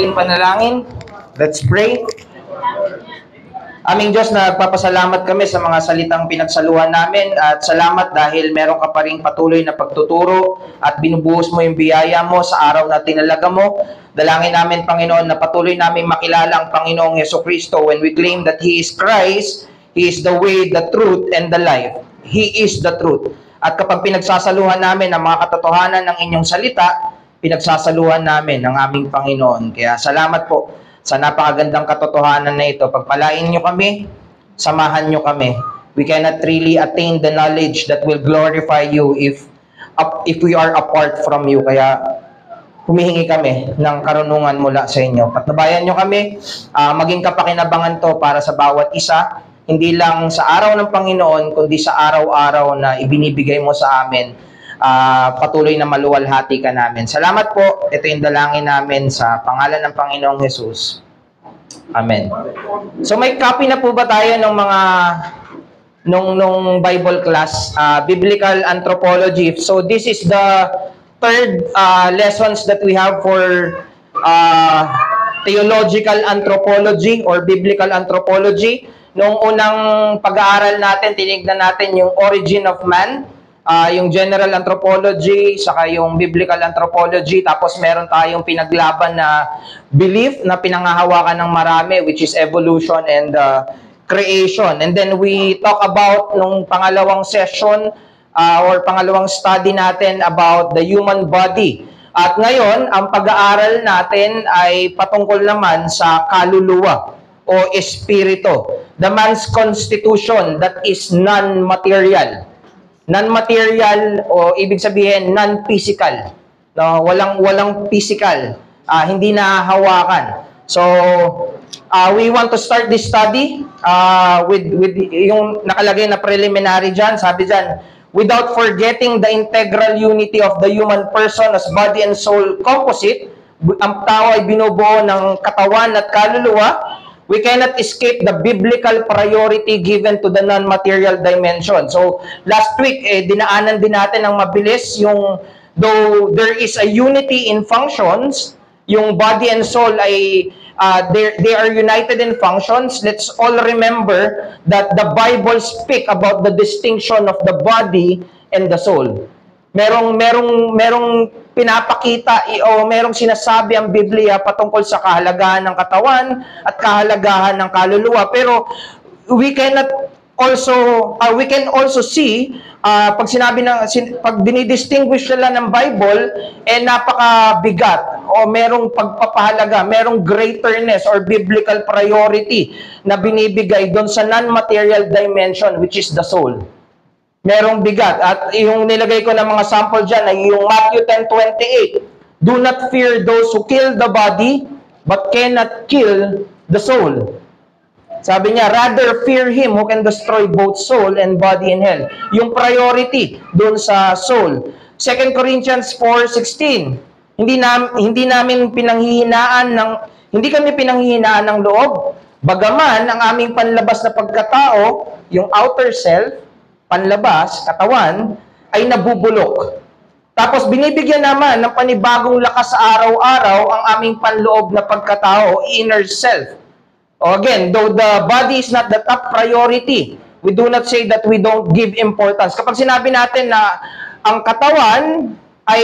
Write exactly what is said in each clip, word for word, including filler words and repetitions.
ating panalangin. Let's pray. Aming Diyos, nagpapasalamat kami sa mga salitang pinagsaluhan namin at salamat dahil meron ka pa rin patuloy na pagtuturo at binubuhos mo yung biyaya mo sa araw na tinalaga mo. Dalangin namin, Panginoon, na patuloy namin makilala ang Panginoong Jesucristo when we claim that He is Christ, He is the way, the truth, and the life. He is the truth. At kapag pinagsasaluhan namin ang mga katotohanan ng inyong salita, pinagsasaluhan namin ang aming Panginoon. Kaya salamat po sa napakagandang katotohanan na ito. Pagpalain nyo kami, samahan nyo kami. We cannot really attain the knowledge that will glorify you if if we are apart from you. Kaya humihingi kami ng karunungan mula sa inyo. Patnubayan nyo kami, uh, maging kapakinabangan to para sa bawat isa, hindi lang sa araw ng Panginoon, kundi sa araw-araw na ibinibigay mo sa amin. Uh, patuloy na maluwalhati ka namin. Salamat po. Ito yung dalangin namin sa pangalan ng Panginoong Jesus. Amen. So may copy na po ba tayo ng mga nung, nung Bible class, uh, Biblical Anthropology. So this is the third uh, lessons that we have for uh, Theological Anthropology or Biblical Anthropology. Noong unang pag-aaral natin, tinignan natin yung origin of man, Uh, yung general anthropology, saka yung biblical anthropology, tapos meron tayong pinaglaban na belief na pinangahawakan ng marami, which is evolution and uh, creation. And then we talk about nung pangalawang session uh, or pangalawang study natin about the human body. At ngayon, ang pag-aaral natin ay patungkol naman sa kaluluwa o espiritu. The man's constitution that is non-material. Non-material o ibig sabihin non-physical. No, walang walang physical, uh, hindi nahahawakan. So, uh, we want to start this study uh, with with yung nakalagay na preliminary diyan, sabi diyan, without forgetting the integral unity of the human person as body and soul composite, ang tao ay binubuo ng katawan at kaluluwa. We cannot escape the biblical priority given to the non-material dimension. So, last week, eh, dinaanan din natin ng mabilis yung, though there is a unity in functions, yung body and soul ay, uh, they are united in functions. Let's all remember that the Bible speak about the distinction of the body and the soul. Merong, merong, merong pinapakita o merong sinasabi ang Biblia patungkol sa kahalagahan ng katawan at kahalagahan ng kaluluwa. Pero we cannot also uh, we can also see uh, pag sinabi ng pag dinidistinguish nila ng Bible eh napakabigat o merong pagpapahalaga, merong greaterness or biblical priority na binibigay doon sa non-material dimension, which is the soul. Merong bigat. At yung nilagay ko ng mga sample dyan ay yung Matthew ten twenty-eight. Do not fear those who kill the body, but cannot kill the soul. Sabi niya, rather fear him who can destroy both soul and body in hell. Yung priority dun sa soul. Second Corinthians four sixteen. Hindi, na, hindi namin pinanghihinaan ng, hindi kami pinanghihinaan ng loob. Bagaman, ang aming panlabas na pagkatao, yung outer self, panlabas, katawan, ay nabubulok. Tapos binibigyan naman ng panibagong lakas sa araw-araw ang aming panloob na pagkatao, inner self. O again, though the body is not the top priority, we do not say that we don't give importance. Kapag sinabi natin na ang katawan ay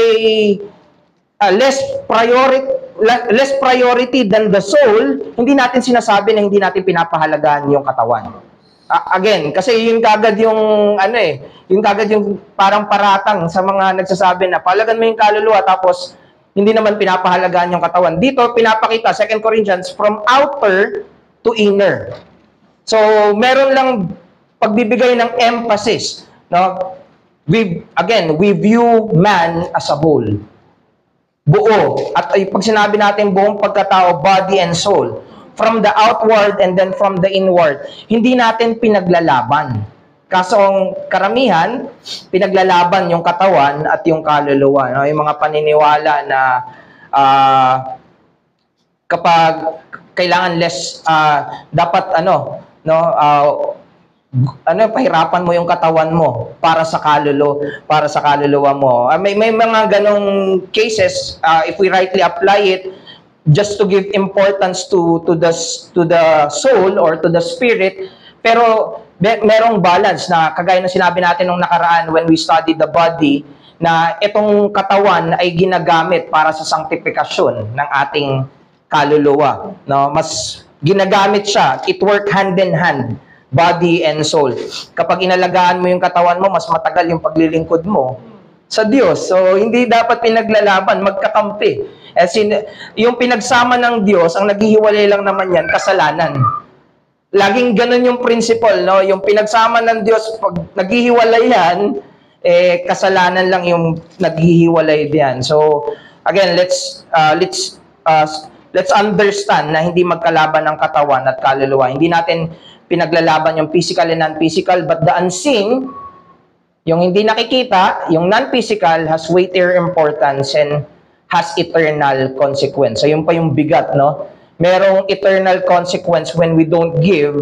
uh, less priority less priority than the soul, hindi natin sinasabi na hindi natin pinapahalagahan yung katawan. Uh, again, kasi yung kagad yung ano eh, yung kagad yung parang paratang sa mga nagsasabi na palagan mo yung kaluluwa tapos hindi naman pinapahalagahan yung katawan. Dito pinapakita Second Corinthians from outer to inner. So, meron lang pagbibigay ng emphasis, no? We again, we view man as a whole. Buo. At ay, pag sinabi natin buong pagkatao, body and soul, from the outward and then from the inward, hindi natin pinaglalaban. Kaso ang karamihan, pinaglalaban yung katawan at yung kaluluwa. No? Yung mga paniniwala na uh, kapag kailangan less, uh, dapat ano, no, uh, ano, pahirapan mo yung katawan mo para sa kaluluwa, para sa kaluluwa mo. Uh, may, may mga ganong cases, uh, if we rightly apply it, just to give importance to to the to the soul or to the spirit, pero merong balance na kagaya ng sinabi natin nung nakaraan when we studied the body, na itong katawan ay ginagamit para sa sanctification ng ating kaluluwa, no? Mas ginagamit siya, it work hand in hand, body and soul. Kapag inalagaan mo yung katawan mo, mas matagal yung paglilingkod mo sa Diyos. So hindi dapat pinaglalaban, magkakampi. As in, yung pinagsama ng Diyos, ang naghihiwalay lang naman yan, kasalanan. Laging ganun yung principle, no? Yung pinagsama ng Diyos, pag naghihiwalay yan, eh, kasalanan lang yung naghihiwalay diyan. So, again, let's, uh, let's, uh, let's understand na hindi magkalaban ng katawan at kaluluwa. Hindi natin pinaglalaban yung physical and non-physical, but the unseen, yung hindi nakikita, yung non-physical has weightier importance and has eternal consequence. So, yun pa yung bigat, no? Merong eternal consequence when we don't give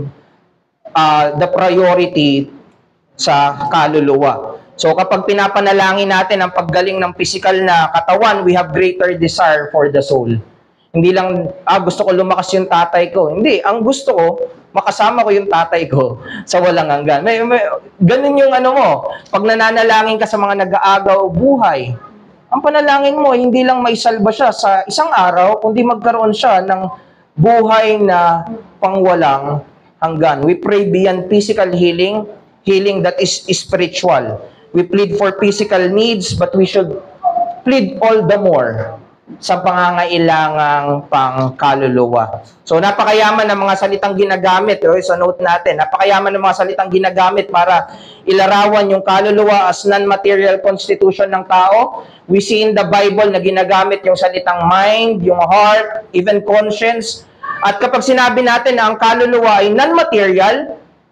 uh, the priority sa kaluluwa. So, kapag pinapanalangin natin ang paggaling ng physical na katawan, we have greater desire for the soul. Hindi lang, ah, gusto ko lumakas yung tatay ko. Hindi, ang gusto ko, makasama ko yung tatay ko sa walang hanggan. May, may, ganun yung ano mo, pag nananalangin ka sa mga nag-aagaw buhay, ang panalangin mo, hindi lang may salba siya sa isang araw, kundi magkaroon siya ng buhay na pangwalang hanggan. We pray beyond physical healing, healing that is spiritual. We plead for physical needs, but we should plead all the more sa pangangailangang pangkaluluwa. So, napakayaman ng mga salitang ginagamit. O, sa note natin, napakayaman ng mga salitang ginagamit para ilarawan yung kaluluwa as non-material constitution ng tao. We see in the Bible na ginagamit yung salitang mind, yung heart, even conscience. At kapag sinabi natin na ang kaluluwa ay non-material,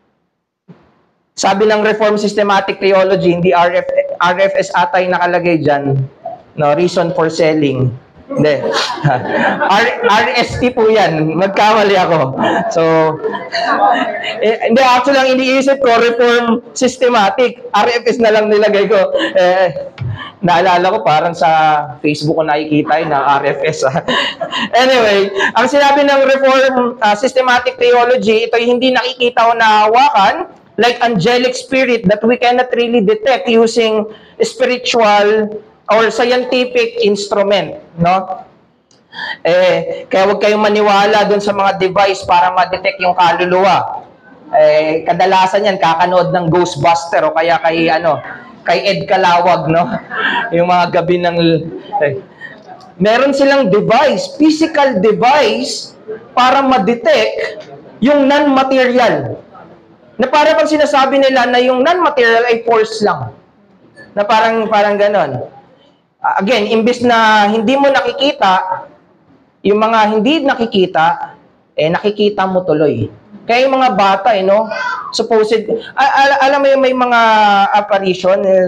sabi ng Reformed Systematic Theology, hindi R F, R F S atay nakalagay dyan, no, reason for selling. Hindi. R S T po yan. Magkamali ako. So, eh, hindi, actually lang iniisip ko, Reformed Systematic. R F S na lang nilagay ko. Eh, naalala ko parang sa Facebook ko nakikita yun na R F S. Anyway, ang sinabi ng Reformed uh, Systematic Theology, ito yung hindi nakikita o nahawakan, like angelic spirit that we cannot really detect using spiritual or scientific instrument, no? Eh, kaya huwag kayong maniwala dun sa mga device para ma-detect yung kaluluwa. Eh, kadalasan yan, kakanood ng Ghostbuster o kaya kay, ano, kay Ed Kalawag, no? Yung mga gabi ng... Eh, meron silang device, physical device, para ma-detect yung non-material. Na para pang sinasabi nila na yung non-material ay force lang. Na parang parang ganon. Uh, again, imbis na hindi mo nakikita, yung mga hindi nakikita, eh nakikita mo tuloy. Kaya yung mga bata, eh, no? Supposed, al al alam mo yung may mga apparition, eh,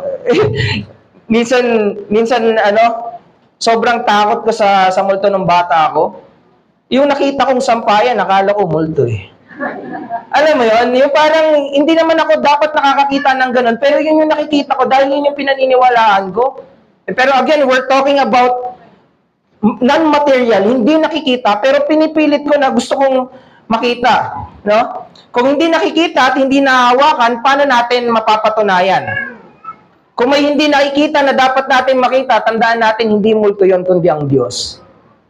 minsan, minsan, ano, sobrang takot ko sa, sa multo ng bata ako. Yung nakita kong sampayan, nakala ko multo eh. Alam mo yun, yung parang hindi naman ako dapat nakakakita ng ganun, pero yun yung nakikita ko dahil yun yung pinaniniwalaan ko. Pero again, we're talking about non-material, hindi nakikita, pero pinipilit ko na gusto kong makita. No? Kung hindi nakikita at hindi nahawakan, paano natin mapapatunayan? Kung may hindi nakikita na dapat natin makita, tandaan natin hindi multo yun, kundi ang Diyos.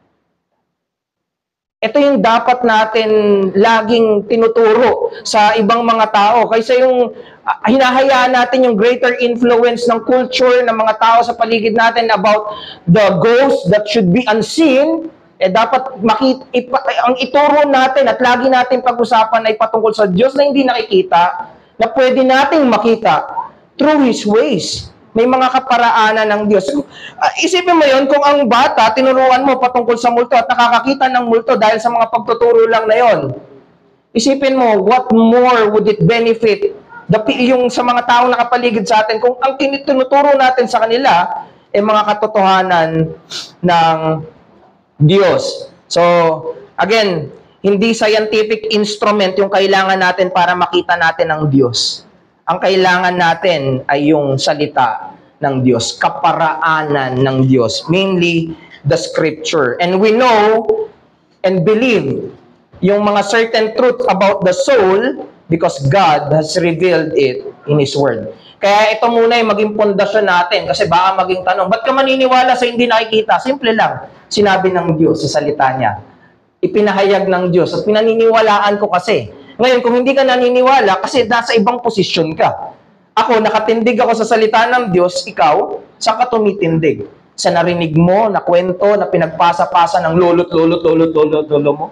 Ito yung dapat natin laging tinuturo sa ibang mga tao. Kaysa yung uh, hinahayaan natin yung greater influence ng culture ng mga tao sa paligid natin about the ghosts that should be unseen, eh dapat makita, ipa, ang ituro natin at lagi natin pag-usapan ay patungkol sa Diyos na hindi nakikita, na pwede nating makita through His ways. May mga kaparaanan ng Diyos. Uh, isipin mo yon kung ang bata, tinuruan mo patungkol sa multo at nakakakita ng multo dahil sa mga pagtuturo lang na yon. Isipin mo, what more would it benefit the, yung sa mga taong nakapaligid sa atin kung ang tinuturo natin sa kanila ay mga katotohanan ng Diyos. So, again, hindi scientific instrument yung kailangan natin para makita natin ang Diyos. Ang kailangan natin ay yung salita ng Diyos, kaparaanan ng Diyos. Mainly, the Scripture. And we know and believe yung mga certain truth about the soul because God has revealed it in His Word. Kaya ito muna yung maging pundasyon natin kasi baka maging tanong, ba't ka maniniwala sa hindi nakikita? Simple lang, sinabi ng Diyos sa salita niya. Ipinahayag ng Diyos at pinaniniwalaan ko kasi. Ngayon, kung hindi ka naniniwala, kasi nasa ibang posisyon ka. Ako, nakatindig ako sa salita ng Diyos, ikaw, saan ka tumitindig? Sa narinig mo, na kwento, na pinagpasa-pasa ng lolo't, lolo't, lolo't, lolo't, lolo mo?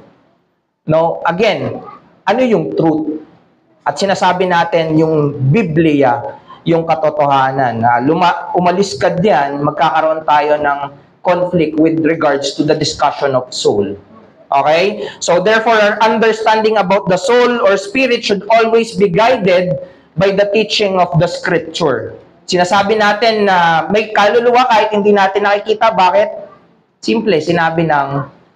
No, again, ano yung truth? At sinasabi natin yung Biblia, yung katotohanan. Na luma, umalis ka diyan, magkakaroon tayo ng conflict with regards to the discussion of soul. Okay? So therefore, our understanding about the soul or spirit should always be guided by the teaching of the Scripture. Sinasabi natin na may kaluluwa kahit hindi natin nakikita. Bakit? Simple, sinabi ng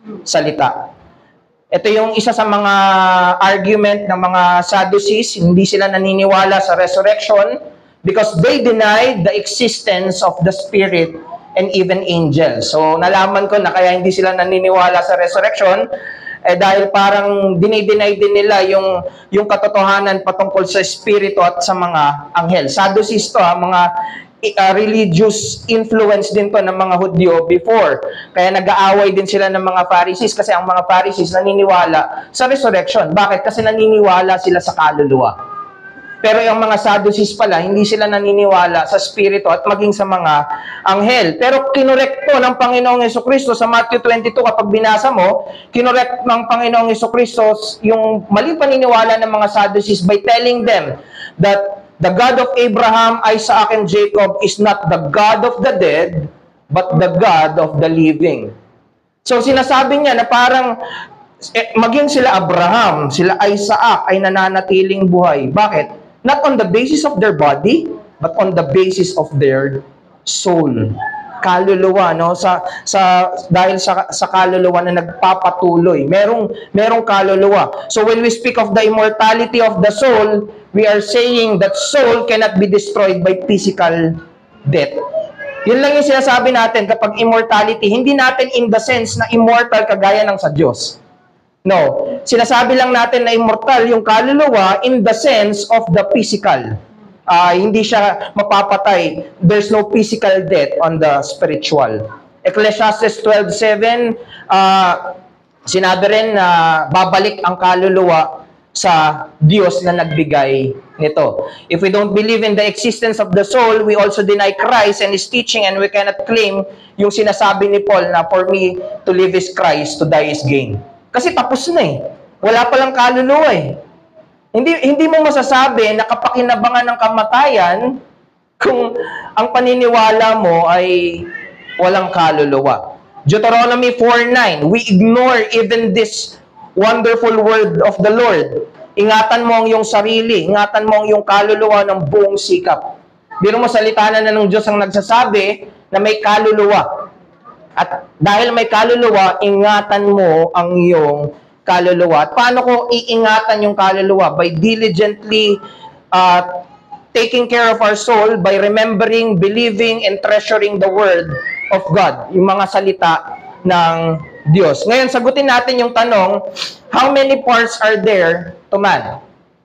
salita. Ito yung isa sa mga argument ng mga Sadducees. Hindi sila naniniwala sa resurrection because they denied the existence of the Spirit and even angels. So, nalaman ko na kaya hindi sila naniniwala sa resurrection eh dahil parang dinideny din nila yung, yung katotohanan patungkol sa Espiritu at sa mga anghel. Sadducees to, ha, mga uh, religious influence din to ng mga Hudyo before. Kaya nag-aaway din sila ng mga Pharisees kasi ang mga Pharisees naniniwala sa resurrection. Bakit? Kasi naniniwala sila sa kaluluwa. Pero yung mga Sadducees pala, hindi sila naniniwala sa Espiritu at maging sa mga anghel. Pero kinurekto ng Panginoong Jesucristo sa Matthew twenty-two, kapag binasa mo, kinurekto ng Panginoong Jesucristo yung maling paniniwala ng mga Sadducees by telling them that the God of Abraham, Isaac, and Jacob is not the God of the dead, but the God of the living. So sinasabi niya na parang eh, maging sila Abraham, sila Isaac ay nananatiling buhay. Bakit? Not on the basis of their body, but on the basis of their soul. Kaluluwa, no? Sa sa dahil sa sa kaluluwa na nagpapatuloy. Merong merong kaluluwa. So when we speak of the immortality of the soul, we are saying that soul cannot be destroyed by physical death. Yun lang yung sinasabi natin kapag immortality, hindi natin in the sense na immortal kagaya ng sa Diyos. No, sinasabi lang natin na immortal yung kaluluwa in the sense of the physical. Uh, hindi siya mapapatay. There's no physical death on the spiritual. Ecclesiastes twelve seven, uh, sinabi rin na babalik ang kaluluwa sa Diyos na nagbigay nito. If we don't believe in the existence of the soul, we also deny Christ and His teaching, and we cannot claim yung sinasabi ni Paul na for me to live is Christ, to die is gain. Kasi tapos na eh. Wala palang kaluluwa eh. Hindi, hindi mo masasabi na kapakinabangan ng kamatayan kung ang paniniwala mo ay walang kaluluwa. Deuteronomy four nine, we ignore even this wonderful word of the Lord. Ingatan mo ang iyong sarili, ingatan mo ang iyong kaluluwa ng buong sikap. Biro mo salita na ng Diyos ang nagsasabi na may kaluluwa. At dahil may kaluluwa, ingatan mo ang iyong kaluluwa. At paano ko iingatan yung kaluluwa? By diligently uh, taking care of our soul, by remembering, believing, and treasuring the Word of God. Yung mga salita ng Diyos. Ngayon, sagutin natin yung tanong, how many parts are there to man?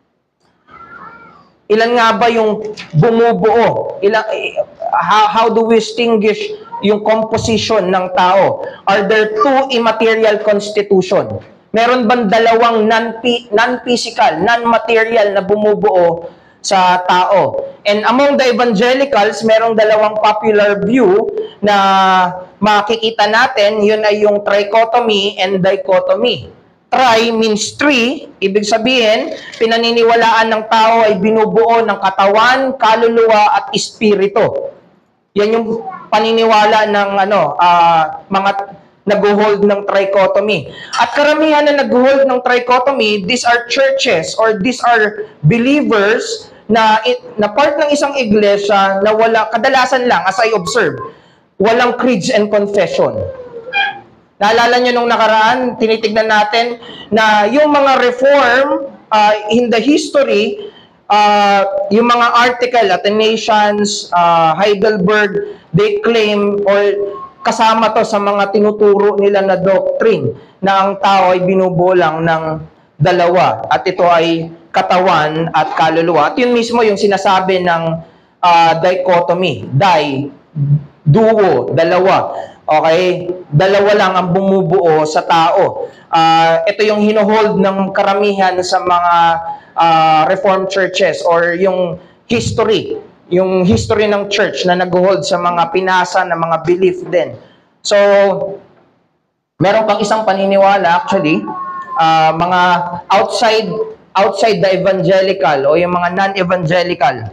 Ilan nga ba yung bumubuo? Ilan, how, how do we distinguish yung composition ng tao? Are there two immaterial constitution? Meron bang dalawang non-physical, non-material na bumubuo sa tao? And among the evangelicals, merong dalawang popular view na makikita natin, yun ay yung trichotomy and dichotomy. Tri means three, ibig sabihin, pinaniniwalaan ng tao ay binubuo ng katawan, kaluluwa, at espiritu. Yan yung paniniwala ng ano, uh, mga nag-hold ng trichotomy. At karamihan na nag-hold ng trichotomy, these are churches or these are believers na, na part ng isang iglesia na wala, kadalasan lang, as I observe, walang creeds and confession. Naalala nyo nung nakaraan, tinitignan natin na yung mga reform uh, in the history, uh, yung mga article, Athanasians, uh, Heidelberg, they claim or kasama to sa mga tinuturo nila na doctrine na ang tao ay binubulang ng dalawa at ito ay katawan at kaluluwa. At yun mismo yung sinasabi ng uh, dichotomy, di, duo, dalawa. Okay? Dalawa lang ang bumubuo sa tao. Uh, ito yung hinohold ng karamihan sa mga uh, Reformed churches or yung history, yung history ng church na nag-hold sa mga pinasa na mga belief din. So, meron pang isang paniniwala actually, uh, mga outside outside the evangelical o yung mga non-evangelical.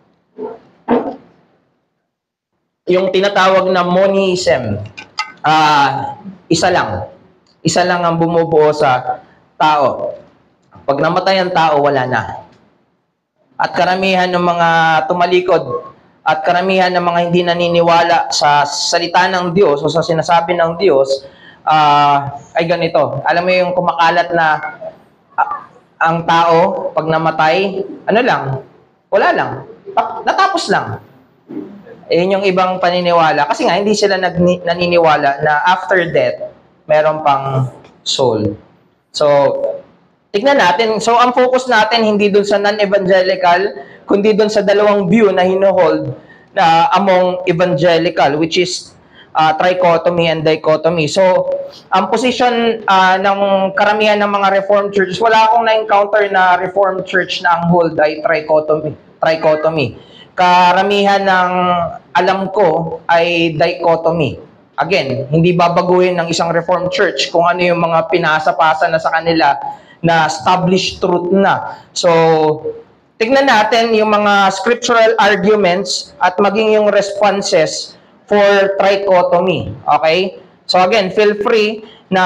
Yung tinatawag na monism, uh, isa lang. Isa lang ang bumubuo sa tao. Pag namatay ang tao, wala na. At karamihan ng mga tumalikod at karamihan ng mga hindi naniniwala sa salita ng Diyos o sa sinasabi ng Diyos uh, ay ganito. Alam mo yung kumakalat na uh, ang tao, pag namatay, ano lang, wala lang. Natapos lang. Eh, yun yung ibang paniniwala. Kasi nga, hindi sila nag- naniniwala na after death, meron pang soul. So, tignan natin. So, ang focus natin hindi dun sa non-evangelical, kundi dun sa dalawang view na hinohold na among evangelical, which is uh, trichotomy and dichotomy. So, ang position uh, ng karamihan ng mga Reformed churches, wala akong na-encounter na Reformed church na ang hold ay trichotomy. trichotomy. Karamihan ng alam ko ay dichotomy. Again, hindi babaguhin ng isang Reformed church kung ano yung mga pinasa-pasa na sa kanila na established truth na. So, tignan natin yung mga scriptural arguments at maging yung responses for trichotomy. Okay? So again, feel free na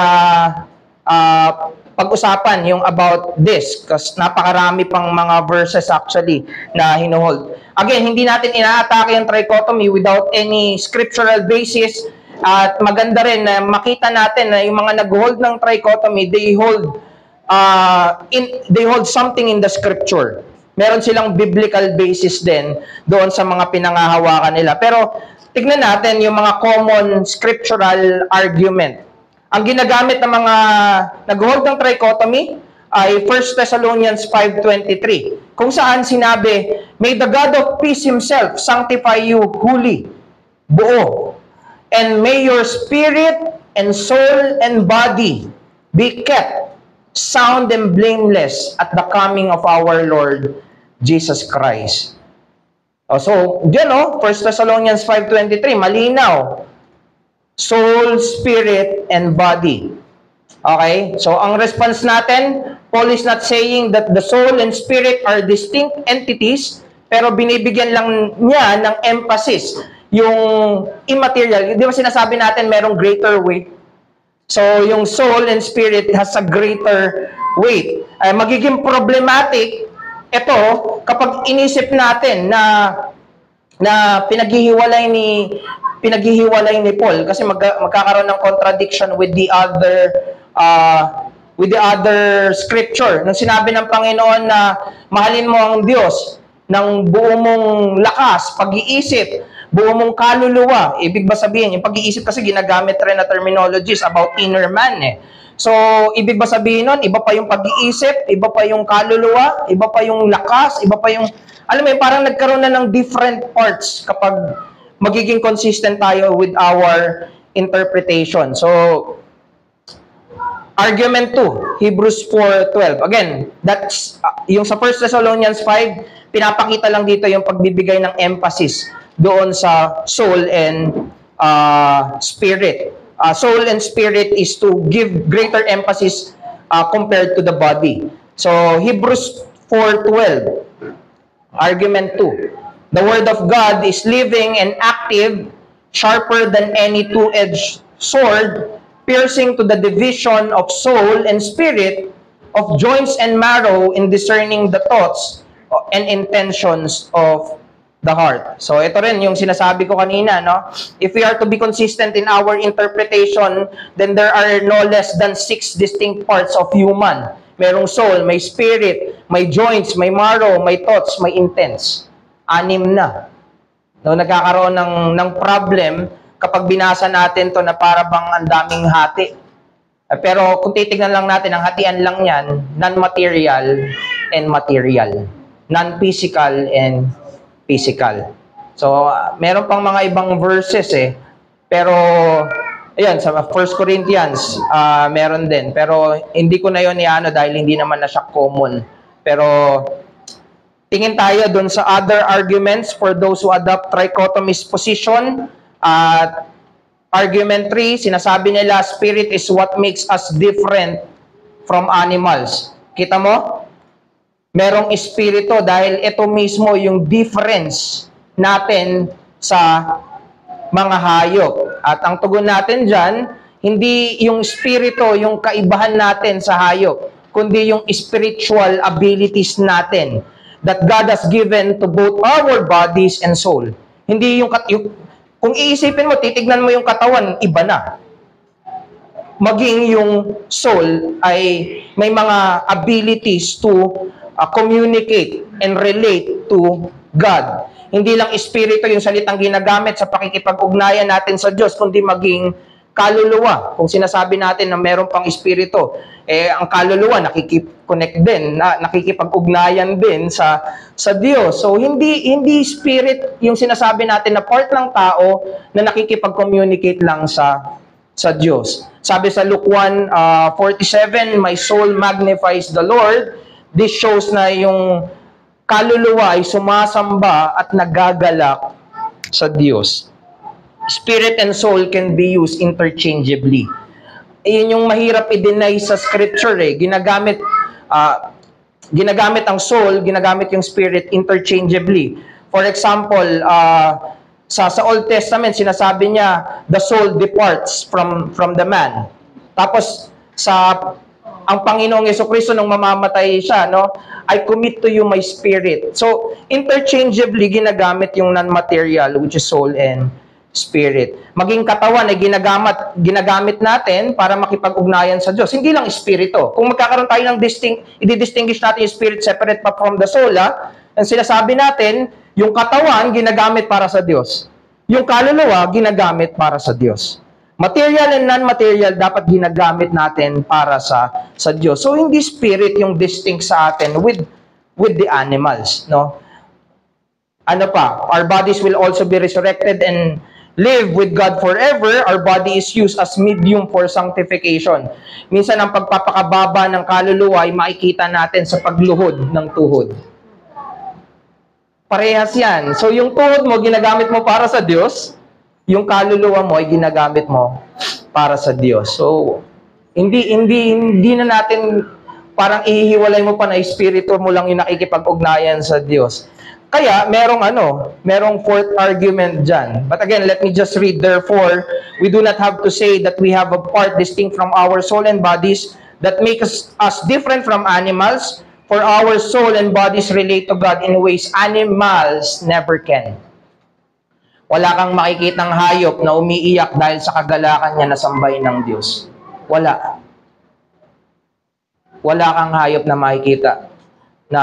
uh, pag-usapan yung about this kasi napakarami pang mga verses actually na hinuhold. Again, hindi natin ina-atake yung trichotomy without any scriptural basis at maganda rin na makita natin na yung mga nag-hold ng trichotomy, they hold uh, in, they hold something in the scripture. Meron silang biblical basis din doon sa mga pinangahawakan nila. Pero tignan natin yung mga common scriptural argument. Ang ginagamit ng mga nag-hold ng trichotomy ay First Thessalonians five twenty-three, kung saan sinabi, "May the God of peace Himself sanctify you wholly, buo, and may your spirit and soul and body be kept sound and blameless at the coming of our Lord Jesus Christ." Oh, so, diyan oh, First Thessalonians five twenty-three, malinaw. Soul, spirit, and body. Okay? So, ang response natin, Paul is not saying that the soul and spirit are distinct entities, pero binibigyan lang niya ng emphasis yung immaterial. Di ba sinasabi natin merong greater weight? So, yung soul and spirit has a greater weight. Ay, magiging problematic ito kapag inisip natin na na pinaghihiwalay ni pinaghihiwalay ni Paul kasi mag, magkakaroon ng contradiction with the other uh, with the other scripture. Nung sinabi ng Panginoon na mahalin mo ang Diyos ng buo mong lakas, pag-iisip, buo mong kaluluwa. Ibig ba sabihin, yung pag-iisip kasi ginagamit rin na terminologies about inner man eh. So, ibig ba sabihin nun, iba pa yung pag-iisip, iba pa yung kaluluwa, iba pa yung lakas, iba pa yung, alam mo yun, parang nagkaroon na ng different parts kapag magiging consistent tayo with our interpretation. So, argument two, Hebrews four twelve. Again, that's, uh, yung sa First Thessalonians five, pinapakita lang dito yung pagbibigay ng emphasis doon sa soul and uh, spirit. Uh, soul and spirit is to give greater emphasis uh, compared to the body. So, Hebrews four twelve, argument two. The word of God is living and active, sharper than any two-edged sword, piercing to the division of soul and spirit, of joints and marrow, in discerning the thoughts and intentions of the heart. So, ito rin yung sinasabi ko kanina, no? If we are to be consistent in our interpretation, then there are no less than six distinct parts of human. Merong soul, may spirit, may joints, may marrow, may thoughts, may intents. Anim na. No, nagkakaroon ng, ng problem kapag binasa natin to na para bang ang daming hati. Eh, pero kung titignan lang natin, ang hatian lang yan, non-material and material. Non-physical and physical. So, uh, meron pang mga ibang verses eh. Pero, ayan, sa First Corinthians, uh, meron din. Pero, hindi ko na yun iano dahil hindi naman na siya common. Pero, tingin tayo dun sa other arguments for those who adopt trichotomist position. At, uh, argument three, sinasabi nila, spirit is what makes us different from animals. Kita mo? Merong espiritu dahil ito mismo yung difference natin sa mga hayop. At ang tugon natin dyan, hindi yung espiritu, yung kaibahan natin sa hayop, kundi yung spiritual abilities natin that God has given to both our bodies and soul. Hindi yung, yung kung iisipin mo, titignan mo yung katawan, iba na. Maging yung soul ay may mga abilities to uh, communicate and relate to God. Hindi lang espiritu yung salitang ginagamit sa pakikipag-ugnayan natin sa Diyos, kundi maging kaluluwa. Kung sinasabi natin na meron pang espiritu, eh ang kaluluwa nakikip-connect din, na, nakikipag-ugnayan din sa sa Diyos. So hindi hindi spirit yung sinasabi natin na part ng tao na nakikipag-communicate lang sa sa Diyos. Sabi sa Luke one forty-seven, my soul magnifies the Lord. This shows na yung kaluluwa ay sumasamba at nagagalak sa Diyos. Spirit and soul can be used interchangeably. Iyon yung mahirap i-deny sa scripture eh. Ginagamit, uh, ginagamit ang soul, ginagamit yung spirit interchangeably. For example, uh, sa, sa Old Testament, sinasabi niya, the soul departs from, from the man. Tapos, sa ang Panginoong Jesucristo nung mamamatay siya, no? I commit to you my spirit. So, interchangeably, ginagamit yung non-material, which is soul and spirit. Maging katawan ay ginagamit, ginagamit natin para makipag-ugnayan sa Diyos. Hindi lang espiritu. Kung magkakaroon tayo ng distinct, i-distinguish natin yung spirit separate pa from the soul, ha? Ang sinasabi natin, yung katawan ginagamit para sa Diyos. Yung kaluluwa ginagamit para sa Diyos. Material and non-material dapat ginagamit natin para sa sa Diyos. So hindi spirit yung distinct sa atin with with the animals, no? Ano pa? Our bodies will also be resurrected and live with God forever. Our body is used as medium for sanctification. Minsan ang pagpapakababa ng kaluluwa ay makikita natin sa pagluhod ng tuhod. Parehas yan. So yung tuhod mo, ginagamit mo para sa Diyos. Yung kaluluwa mo ay ginagamit mo para sa Diyos. So, hindi, hindi, hindi na natin parang ihiwalay mo pa na espiritu mo lang yung nakikipag-ugnayan sa Diyos. Kaya, merong ano, merong fourth argument dyan. But again, let me just read. Therefore, we do not have to say that we have a part distinct from our soul and bodies that make us, us different from animals, for our soul and bodies relate to God in ways animals never can. Wala kang makikitang hayop na umiiyak dahil sa kagalakan niya na sambahin ng Diyos. Wala. Wala kang hayop na makikita na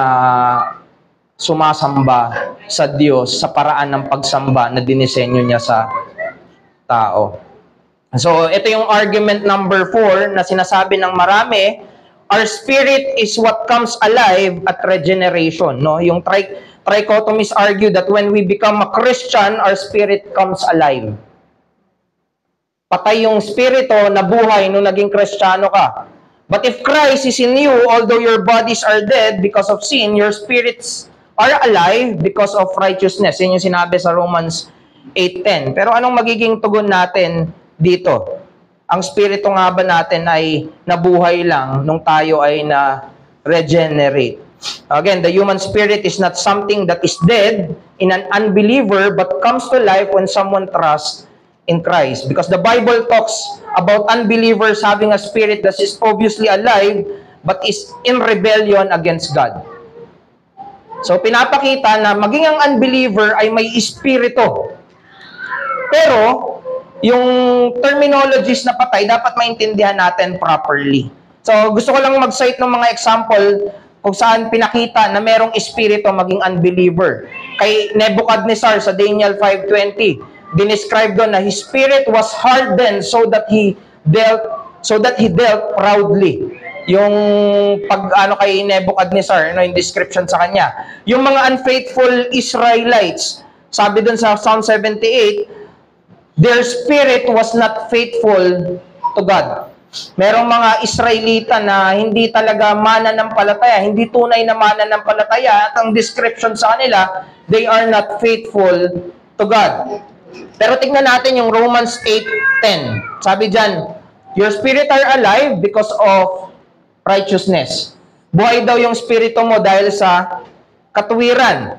sumasamba sa Diyos sa paraan ng pagsamba na dinisenyo niya sa tao. So, ito yung argument number four na sinasabi ng marami, our spirit is what comes alive at regeneration. No? Yung tri trichotomists argue that when we become a Christian, our spirit comes alive. Patay yung spirito na buhay nung naging Kristiyano ka. But if Christ is in you, although your bodies are dead because of sin, your spirits are alive because of righteousness. Yan yung sinabi sa Romans eight ten. Pero anong magiging tugon natin dito? Ang spirito nga ba natin ay nabuhay lang nung tayo ay na-regenerate? Again, the human spirit is not something that is dead in an unbeliever but comes to life when someone trusts in Christ. Because the Bible talks about unbelievers having a spirit that is obviously alive but is in rebellion against God. So, pinapakita na maging ang unbeliever ay may espiritu. Pero, yung terminologies na patay, dapat maintindihan natin properly. So, gusto ko lang mag-cite ng mga example kung saan pinakita na merong espiritu maging unbeliever. Kay Nebuchadnezzar sa Daniel five twenty, dinescribe doon na his spirit was hardened so that he dealt so that he dealt proudly. Yung pag ano kay Nebuchadnezzar, no, yung description sa kanya. Yung mga unfaithful Israelites, sabi doon sa Psalm seventy-eight, their spirit was not faithful to God. Merong mga Israelita na hindi talaga mananampalataya, hindi tunay na mananampalataya, at ang description sa kanila, they are not faithful to God. Pero tingnan natin yung Romans eight ten. Sabi dyan, your spirit are alive because of righteousness. Buhay daw yung spirito mo dahil sa katuwiran.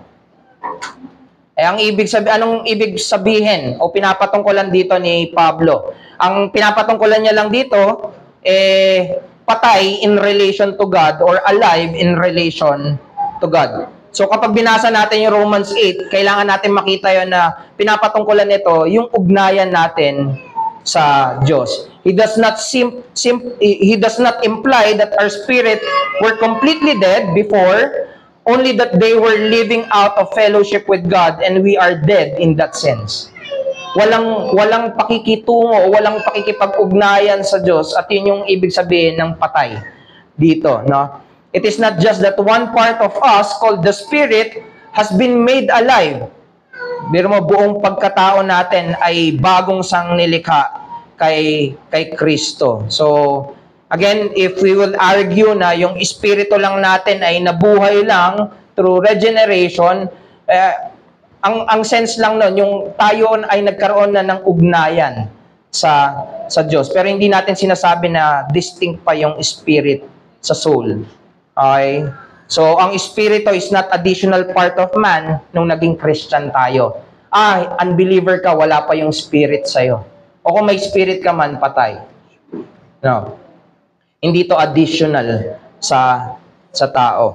Eh, ang ibig sabihin, anong ibig sabihin o pinapatungkulan dito ni Pablo? Ang pinapatungkulan niya lang dito, eh, patay in relation to God or alive in relation to God. So kapag binasa natin yung Romans eight, kailangan natin makita yon na pinapatungkulan nito yung ugnayan natin sa Diyos. He does not sim, sim, he does not imply that our spirit were completely dead before, only that they were living out of fellowship with God and we are dead in that sense. Walang walang pakikitungo o walang pakikipag-ugnayan sa Diyos, at yun yung ibig sabihin ng patay dito, no? It is not just that one part of us called the spirit has been made alive. Biro mo, buong pagkatao natin ay bagong sangnilikha kay kay Kristo. So again, if we will argue na yung espiritu lang natin ay nabuhay lang through regeneration, eh, ang ang sense lang nun, yung tayo ay nagkaroon na ng ugnayan sa sa Diyos. Pero hindi natin sinasabi na distinct pa yung spirit sa soul. Okay? So, ang espiritu is not additional part of man nung naging Christian tayo. Ah, unbeliever ka, wala pa yung spirit sa'yo. O kung may spirit ka man, patay. No. Hindi to additional sa sa tao.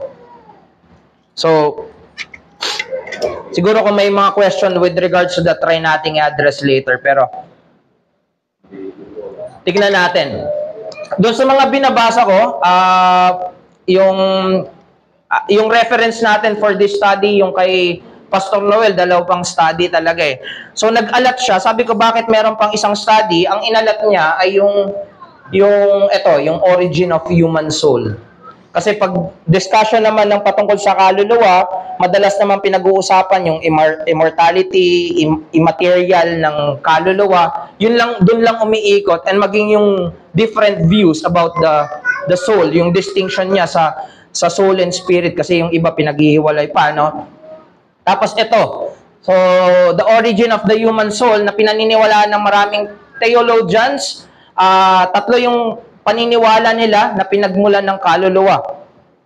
So, siguro kung may mga question with regards to that, try nating i-address later. Pero, tignan natin. Doon sa mga binabasa ko, ah, uh, yung, uh, yung reference natin for this study, yung kay Pastor Noel, dalaw pang study talaga eh. So, nag-alat siya. Sabi ko, bakit meron pang isang study? Ang inalat niya ay yung yung ito, yung origin of human soul. Kasi pag discussion naman ng patungkol sa kaluluwa, madalas naman pinag-uusapan yung immor immortality, im immaterial ng kaluluwa. Yun lang, dun lang umiikot, and maging yung different views about the the soul, yung distinction niya sa sa soul and spirit, kasi yung iba pinaghihiwalay pa, no? Tapos ito, so the origin of the human soul na pinaniniwalaan ng maraming theologians. Uh, tatlo yung paniniwala nila na pinagmulan ng kaluluwa.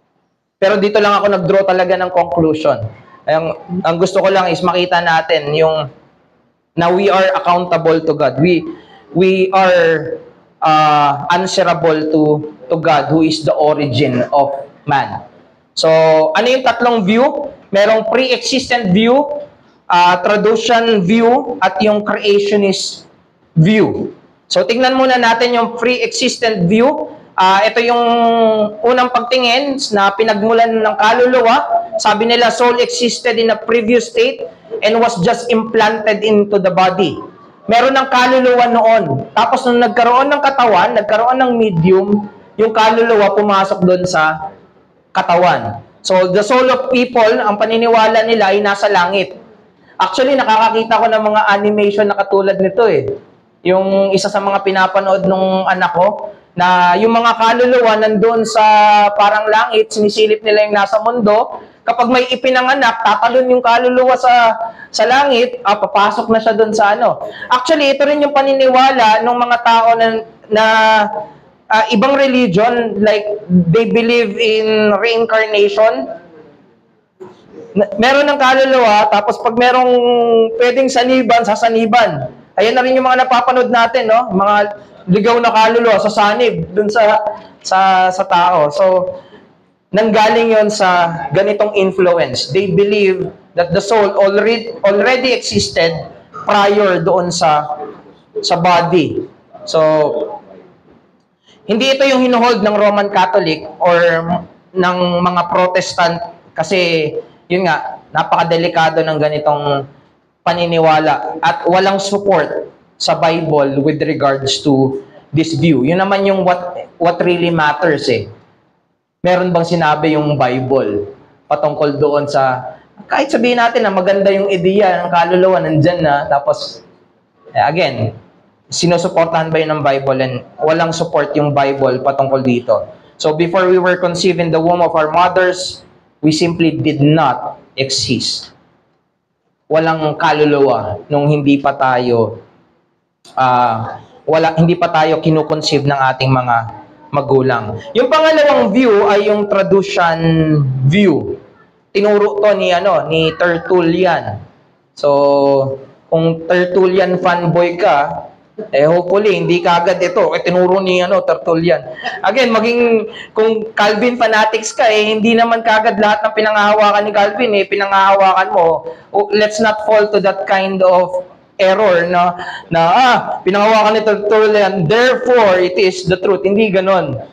Pero dito lang ako nag-draw talaga ng conclusion. Ang, ang gusto ko lang is makita natin yung na we are accountable to God. We we are uh, answerable to to God who is the origin of man. So, ano yung tatlong view? Merong pre-existent view, uh, traducian view, at yung creationist view. So, tingnan muna natin yung pre-existent view. Uh, ito yung unang pagtingin na pinagmulan ng kaluluwa. Sabi nila, soul existed in a previous state and was just implanted into the body. Meron ng kaluluwa noon. Tapos, nung nagkaroon ng katawan, nagkaroon ng medium, yung kaluluwa pumasok doon sa katawan. So, the soul of people, ang paniniwala nila ay nasa langit. Actually, nakakakita ko ng mga animation na katulad nito eh. Yung isa sa mga pinapanood nung anak ko, na yung mga kaluluwa nandoon sa parang langit, sinisilip nila yung nasa mundo. Kapag may ipinanganak, tatalon yung kaluluwa sa sa langit, ah, papasok na siya doon sa ano. Actually, ito rin yung paniniwala ng mga tao na, na uh, ibang religion, like they believe in reincarnation. Meron ng kaluluwa, tapos pag merong pwedeng saniban, sasaniban. Ayan na rin yung mga napapanood natin, no? Mga ligaw na kaluluwa sa sanib dun sa sa sa tao. So, nanggaling 'yon sa ganitong influence. They believe that the soul already already existed prior doon sa sa body. So, hindi ito yung hinuhold ng Roman Catholic or ng mga Protestant, kasi yun nga, napakadelikado ng ganitong paniniwala at walang support sa Bible with regards to this view. Yun naman yung what what really matters eh. Meron bang sinabi yung Bible patungkol doon sa, kahit sabihin natin na maganda yung ideya ng kaluluwa, nandyan na, tapos, eh, again, sinusuportahan ba yun ng Bible, and walang support yung Bible patungkol dito. So, before we were conceived in the womb of our mothers, we simply did not exist. Walang kaluluwa nung hindi pa tayo uh, wala hindi pa tayo kinukonceive ng ating mga magulang. Yung pangalawang view ay yung Traducian view. Tinuro to ni ano ni Tertullian. So, kung Tertullian fanboy ka, eh hopefully hindi ka agad ito eh tinuro ni ano Tertullian. Again, maging kung Calvin fanatics ka eh hindi naman kaagad lahat ng pinangahawakan ni Calvin eh pinangahawakan mo. Oh, let's not fall to that kind of error na na ah pinangahawakan ni Tertullian, therefore it is the truth. Hindi ganon.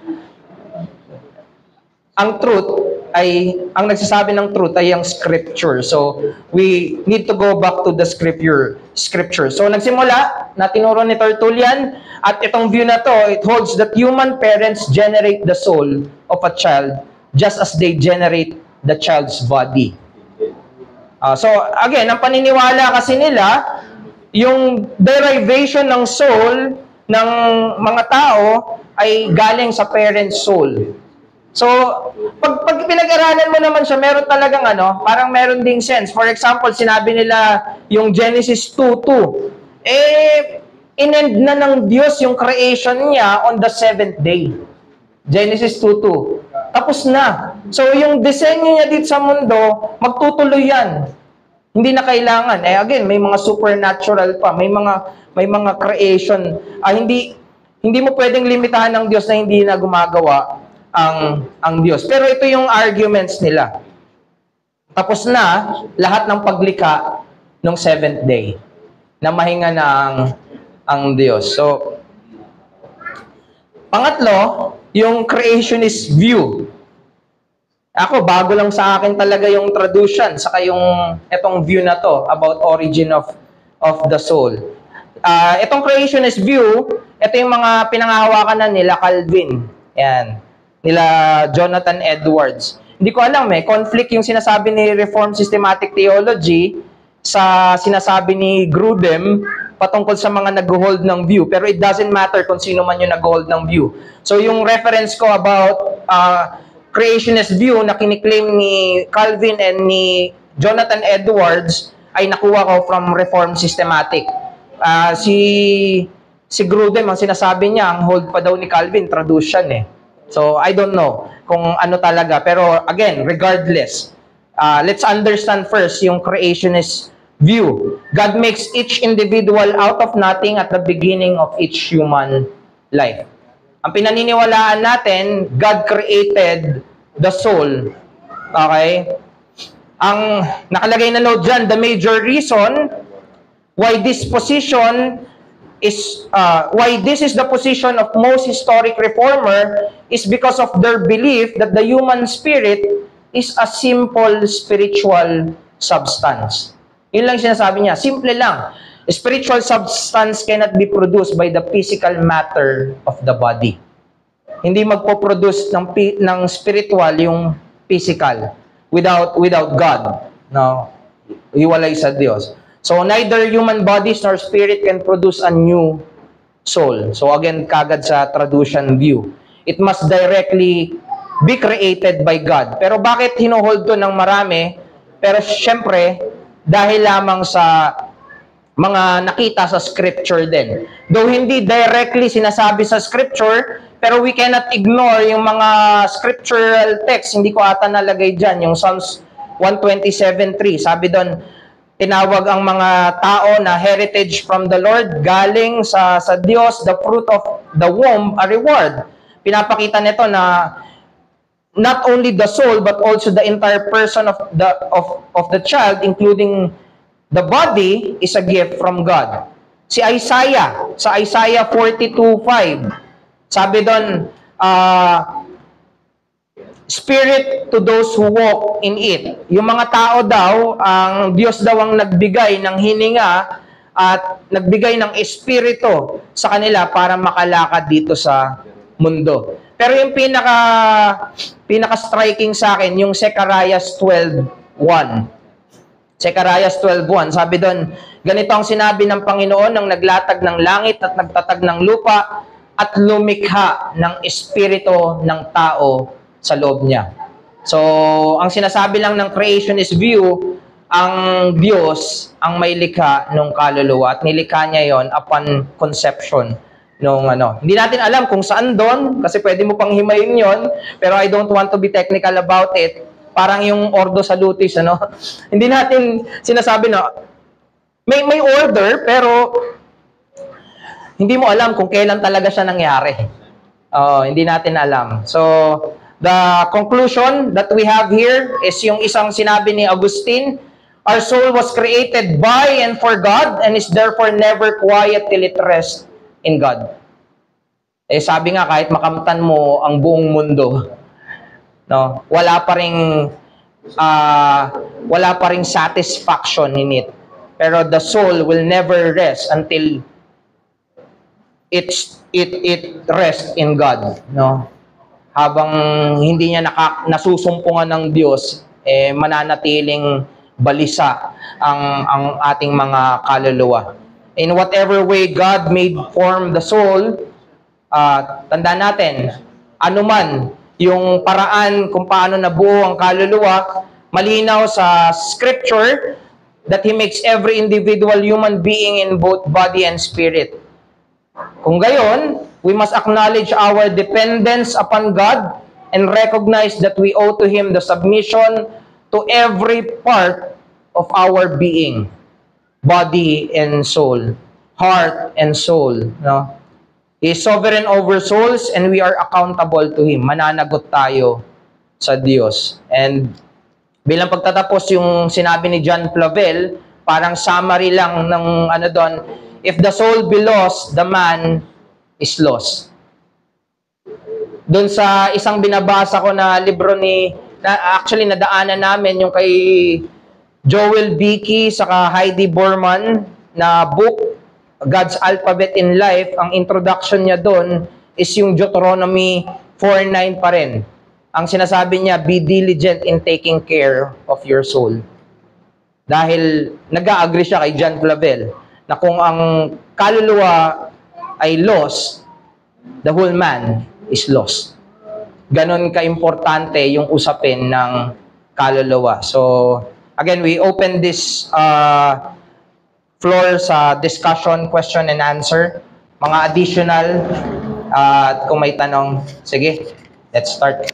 Ang truth ay, ang nagsasabi ng truth ay ang scripture. So, we need to go back to the scripture. scripture. So, nagsimula na tinuro ni Tertullian, at itong view na to, it holds that human parents generate the soul of a child just as they generate the child's body. Uh, so, again, ang paniniwala kasi nila, yung derivation ng soul ng mga tao ay galing sa parent's soul. So, pag, pag pinag-aralan mo naman siya, meron talagang ano, parang meron ding sense. For example, sinabi nila yung Genesis two two. Eh, inend na ng Diyos yung creation niya on the seventh day. Genesis two two. Tapos na. So, yung disenyo niya dito sa mundo, magtutuloy yan. Hindi na kailangan. Eh, again, may mga supernatural pa. May mga, may mga creation. Ah, hindi, hindi mo pwedeng limitahan ng Diyos na hindi na gumagawa ang ang Diyos. Pero ito yung arguments nila. Tapos na lahat ng paglikha ng seventh day na mahinga na ang, ang Diyos. So, pangatlo, yung creationist view. Ako, bago lang sa akin talaga yung Traducian, saka yung etong view na to about origin of of the soul. Uh, itong creationist view, ito yung mga pinangahawakan na nila Calvin. Yan. Nila Jonathan Edwards. Hindi ko alam eh, conflict yung sinasabi ni Reformed Systematic Theology sa sinasabi ni Grudem patungkol sa mga nag-hold ng view. Pero it doesn't matter kung sino man yung nag-hold ng view. So yung reference ko about uh, creationist view na kiniklaim ni Calvin and ni Jonathan Edwards ay nakuha ko from Reformed Systematic. Uh, si si Grudem, ang sinasabi niya, ang hold pa daw ni Calvin, Traducian eh. So, I don't know kung ano talaga. Pero, again, regardless, uh, let's understand first yung creationist view. God makes each individual out of nothing at the beginning of each human life. Ang pinaniniwalaan natin, God created the soul. Okay? Ang nakalagay na note dyan, the major reason why this position is uh, why this is the position of most historic reformer is because of their belief that the human spirit is a simple spiritual substance. Yun lang sinasabi niya. Simple lang. Spiritual substance cannot be produced by the physical matter of the body. Hindi magpo-produce ng, ng spiritual yung physical without without God. No? Hiwalay sa Diyos. So, neither human bodies nor spirit can produce a new soul. So, again, kagad sa Traducian view. It must directly be created by God. Pero bakit hinuhold to ng marami? Pero syempre, dahil lamang sa mga nakita sa scripture din. Though hindi directly sinasabi sa scripture, pero we cannot ignore yung mga scriptural text. Hindi ko ata nalagay dyan. Yung Psalms one twenty-seven three. Sabi doon, tinawag ang mga tao na heritage from the Lord, galing sa sa Diyos, the fruit of the womb, a reward. Pinapakita nito na not only the soul but also the entire person of the of of the child, including the body, is a gift from God. Si Isaiah, sa Isaiah forty-two five, sabi doon, uh, spirit to those who walk in it. Yung mga tao daw, ang Diyos daw ang nagbigay ng hininga at nagbigay ng espiritu sa kanila para makalakad dito sa mundo. Pero yung pinaka pinaka-striking sa akin, yung Zechariah twelve one. Zechariah twelve one, sabi doon, ganito ang sinabi ng Panginoon nang naglatag ng langit at nagtatag ng lupa at lumikha ng espiritu ng tao sa loob niya. So, ang sinasabi lang ng creationist view, ang Diyos ang may likha ng kaluluwa at nilikha niya yon upon conception nung ano. Hindi natin alam kung saan doon kasi pwede mo pang himayin yon, pero I don't want to be technical about it. Parang yung Ordo Salutis, ano? Hindi natin sinasabi na may may order pero hindi mo alam kung kailan talaga siya nangyari. Uh, hindi natin alam. So, the conclusion that we have here is yung isang sinabi ni Augustine, our soul was created by and for God and is therefore never quiet till it rests in God. Eh sabi nga kahit makamtan mo ang buong mundo, no, wala pa ring uh, wala pa ring satisfaction in it. Pero the soul will never rest until it's it it rests in God, no? Habang hindi niya naka, nasusumpungan ng Diyos, eh mananatiling balisa ang ang ating mga kaluluwa. In whatever way God made form the soul, uh, tandaan natin, anuman yung paraan kung paano nabuo ang kaluluwa, malinaw sa scripture that He makes every individual human being in both body and spirit. Kung gayon, we must acknowledge our dependence upon God and recognize that we owe to Him the submission to every part of our being, body and soul, heart and soul. No? He is sovereign over souls and we are accountable to Him. Mananagot tayo sa Diyos. And bilang pagtatapos yung sinabi ni John Flavel, parang summary lang ng ano doon, if the soul be lost, the man is lost. Doon sa isang binabasa ko na libro ni, na actually nadaanan namin yung kay Joel Beakey saka Heidi Borman na book, God's Alphabet in Life. Ang introduction niya doon is yung Deuteronomy four nine pa rin. Ang sinasabi niya, be diligent in taking care of your soul. Dahil nag-a-agree siya kay John Flavel na kung ang kaluluwa ay lost, the whole man is lost. Ganon ka-importante yung usapin ng kaluluwa. So, again, we open this uh, floor sa discussion, question and answer. Mga additional, at uh, kung may tanong, sige, let's start.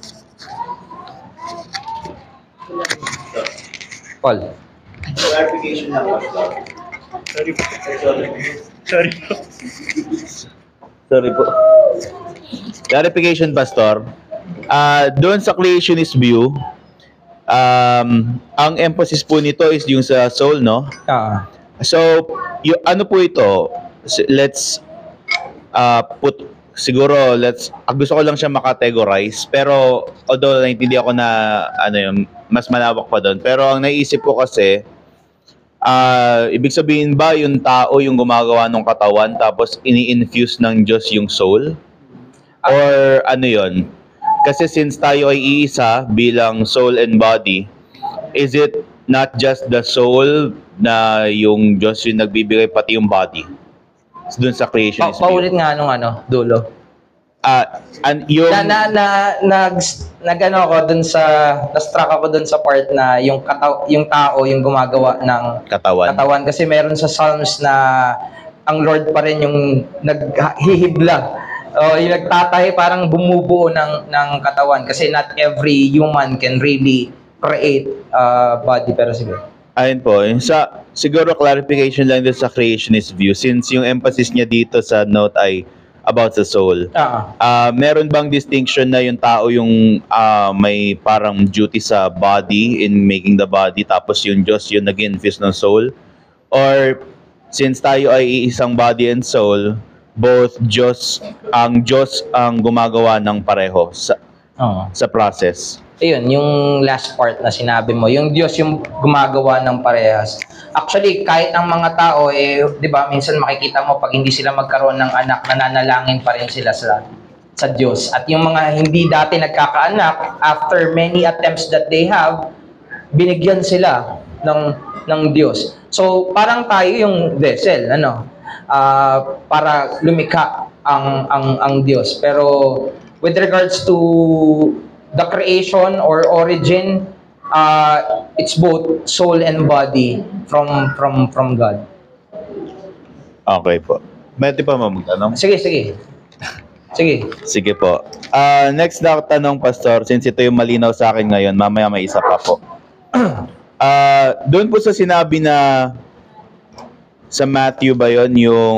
Paul. Clarification lang, Pastor. Sorry po. Sorry po. Sorry po. Clarification, Pastor. Uh, doon sa creationist view, um, ang emphasis po nito is yung sa soul, no? Ah. So, yung, ano po ito? Let's uh, put, siguro, let's, gusto ko lang siya makategorize. Pero, although naintindihan ko na, ano yun, mas malawak pa doon. Pero, ang naisip ko kasi, Uh, ibig sabihin ba yung tao yung gumagawa ng katawan tapos ini-infuse ng Diyos yung soul? Or ano yon? Kasi since tayo ay iisa bilang soul and body, is it not just the soul na yung Diyos yung nagbibigay pati yung body? Doon sa creation. Pa paulit nga nung ano, dulo. Uh, and yung... Na, na, na, nag, nag ano ako dun sa, na-struck ako dun sa part na yung, kataw, yung tao yung gumagawa ng katawan. katawan. Kasi meron sa Psalms na ang Lord pa rin yung naghihibla. O yung nagtatahi, parang bumubuo ng, ng katawan. Kasi not every human can really create a uh, body. Pero sige. Ayun po. Sa, siguro clarification lang din sa creationist view. Since yung emphasis niya dito sa note ay about the soul. Uh-huh. Uh, meron bang distinction na yung tao yung uh, may parang duty sa body in making the body tapos yung Diyos yung nag-infuse ng soul? Or since tayo ay isang body and soul, both Diyos, ang Diyos ang gumagawa ng pareho. Sa, Oo. sa process. Ayun, yung last part na sinabi mo, yung Diyos yung gumagawa ng parehas. Actually, kahit ang mga tao, eh, di ba, minsan makikita mo pag hindi sila magkaroon ng anak, nananalangin pa rin sila sa, sa Diyos. At yung mga hindi dati nagkakaanak, after many attempts that they have, binigyan sila ng, ng Diyos. So, parang tayo yung vessel, ano, ah, para lumikha ang, ang, ang Diyos. Pero, with regards to the creation or origin, uh, it's both soul and body from from from God. Okay po. Pwede pa magtanong? Sige, sige. Sige. Sige po. Ah, next na tanong, Pastor, since ito yung malinaw sa akin ngayon, mamaya may isa pa po. Ah, doon po sa sinabi na sa Matthew ba yon yung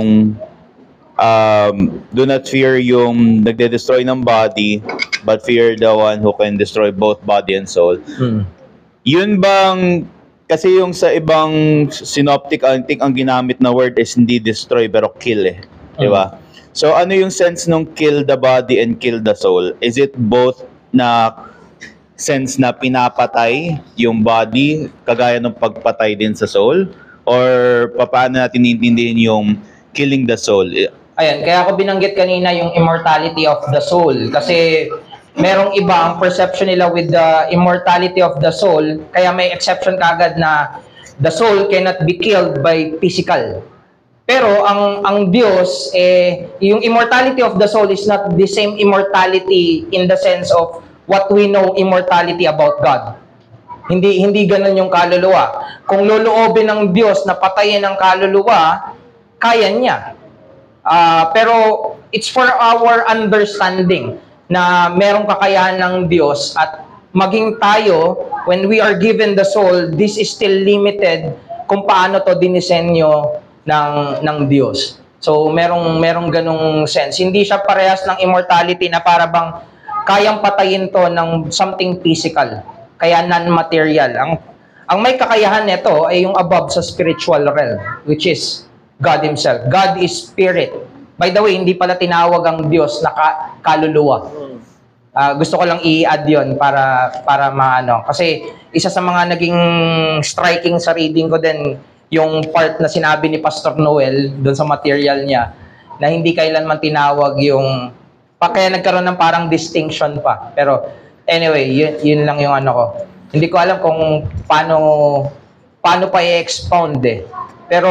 um, do not fear yung nagde-destroy ng body, but fear the one who can destroy both body and soul. Hmm. Yun bang, kasi yung sa ibang synoptic, I think ang ginamit na word is hindi destroy pero kill eh. Di ba? So ano yung sense nung kill the body and kill the soul? Is it both na sense na pinapatay yung body kagaya ng pagpatay din sa soul? Or paano natin intindihin yung killing the soul? Ayan, kaya ako binanggit kanina yung immortality of the soul. Kasi merong iba ang perception nila with the immortality of the soul, kaya may exception kagad na the soul cannot be killed by physical. Pero ang ang Diyos, eh, yung immortality of the soul is not the same immortality in the sense of what we know immortality about God. Hindi hindi ganoon yung kaluluwa. Kung loloobin ng Diyos na patayin ang kaluluwa, kaya niya. Uh, pero it's for our understanding na merong kakayahan ng Diyos at maging tayo, when we are given the soul, this is still limited kung paano to dinisenyo ng, ng Diyos. So, merong, merong ganong sense. Hindi siya parehas ng immortality na para bang kayang patayin to ng something physical, kaya non-material. Ang, ang may kakayahan nito ay yung above sa spiritual realm, which is God Himself. God is spirit. By the way, hindi pala tinawag ang Diyos na ka, kaluluwa. Uh, gusto ko lang i-add yun para, para maano. Kasi isa sa mga naging striking sa reading ko din, yung part na sinabi ni Pastor Noel doon sa material niya, na hindi kailanman tinawag yung, pa, kaya nagkaroon ng parang distinction pa. Pero anyway, yun, yun lang yung ano ko. Hindi ko alam kung paano, paano pa i-expound eh. Pero,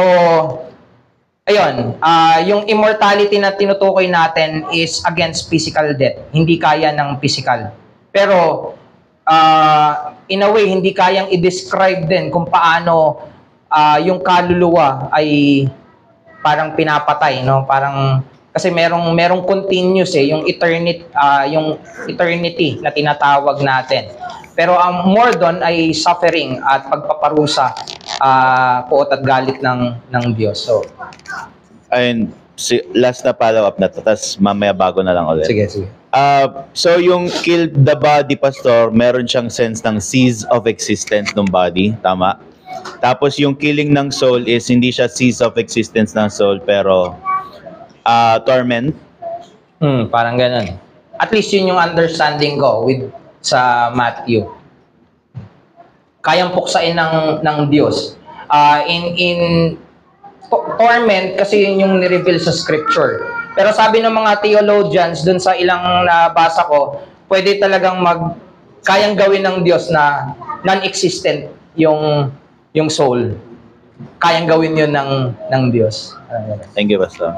ayun, uh, yung immortality na tinutukoy natin is against physical death. Hindi kaya ng physical. Pero, uh, in a way, hindi kayang i-describe din kung paano uh, yung kaluluwa ay parang pinapatay, no? Parang, kasi merong, merong continuous eh, yung eternity, uh, yung eternity na tinatawag natin. Pero ang um, more doon ay suffering at pagpaparusa, uh, puot at galit ng, ng Diyos. So, ayun, si, last na follow-up na to, tapos mamaya bago na lang ulit. Sige, sige. Uh, so yung kill the body, Pastor, meron siyang sense ng cease of existence ng body, tama? Tapos yung killing ng soul is hindi siya cease of existence ng soul, pero uh, torment? Hmm, parang ganun. At least yun yung understanding ko with sa Matthew. Kayang puksain ng ng Diyos. Uh, in in torment kasi yun yung ni-reveal sa scripture. Pero sabi ng mga theologians dun sa ilang nabasa ko, pwede talagang mag kayang gawin ng Diyos na non-existent yung yung soul. Kayang gawin yun ng ng Diyos. Thank you, Pastor.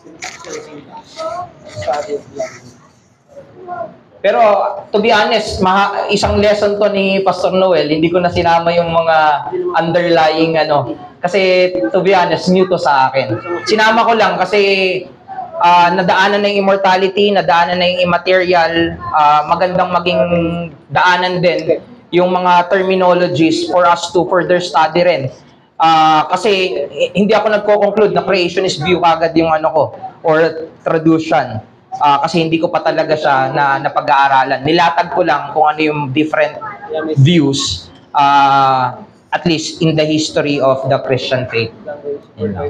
Pero to be honest, maha, isang lesson to ni Pastor Noel, hindi ko na sinama yung mga underlying ano. Kasi to be honest, new to sa akin. Sinama ko lang kasi uh, nadaanan na yung immortality, nadaanan na yung immaterial, uh, magandang maging daanan din yung mga terminologies for us to further study rin. Uh, kasi hindi ako nagko-conclude na creationist view kagad yung ano ko or traduction. Uh, kasi hindi ko pa talaga siya na napag-aaralan. Nilatag ko lang kung ano yung different views uh, at least in the history of the Christian faith. You know.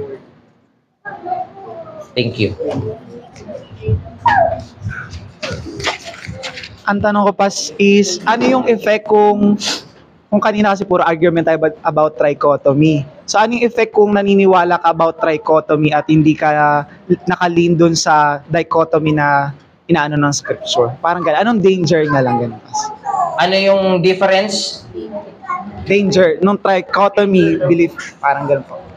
Thank you. ang tanong ko pas is, ano yung effect kung, kung kanina kasi puro argument tayo about, about trichotomy. So, ano yung effect kung naniniwala ka about trichotomy at hindi ka nakalin dun sa dichotomy na inaano ng scripture? Parang gano'n. Anong danger nga lang gano'n pas? Ano yung difference? Danger, nung trichotomy belief, parang gano'n po.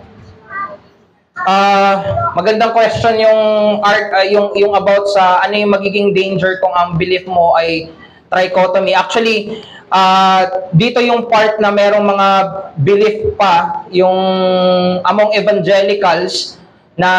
Ah, magandang question yung art ah, yung yung about sa ano yung magiging danger kung ang belief mo ay trichotomy. Actually, ah, dito yung part na merong mga belief pa yung among evangelicals na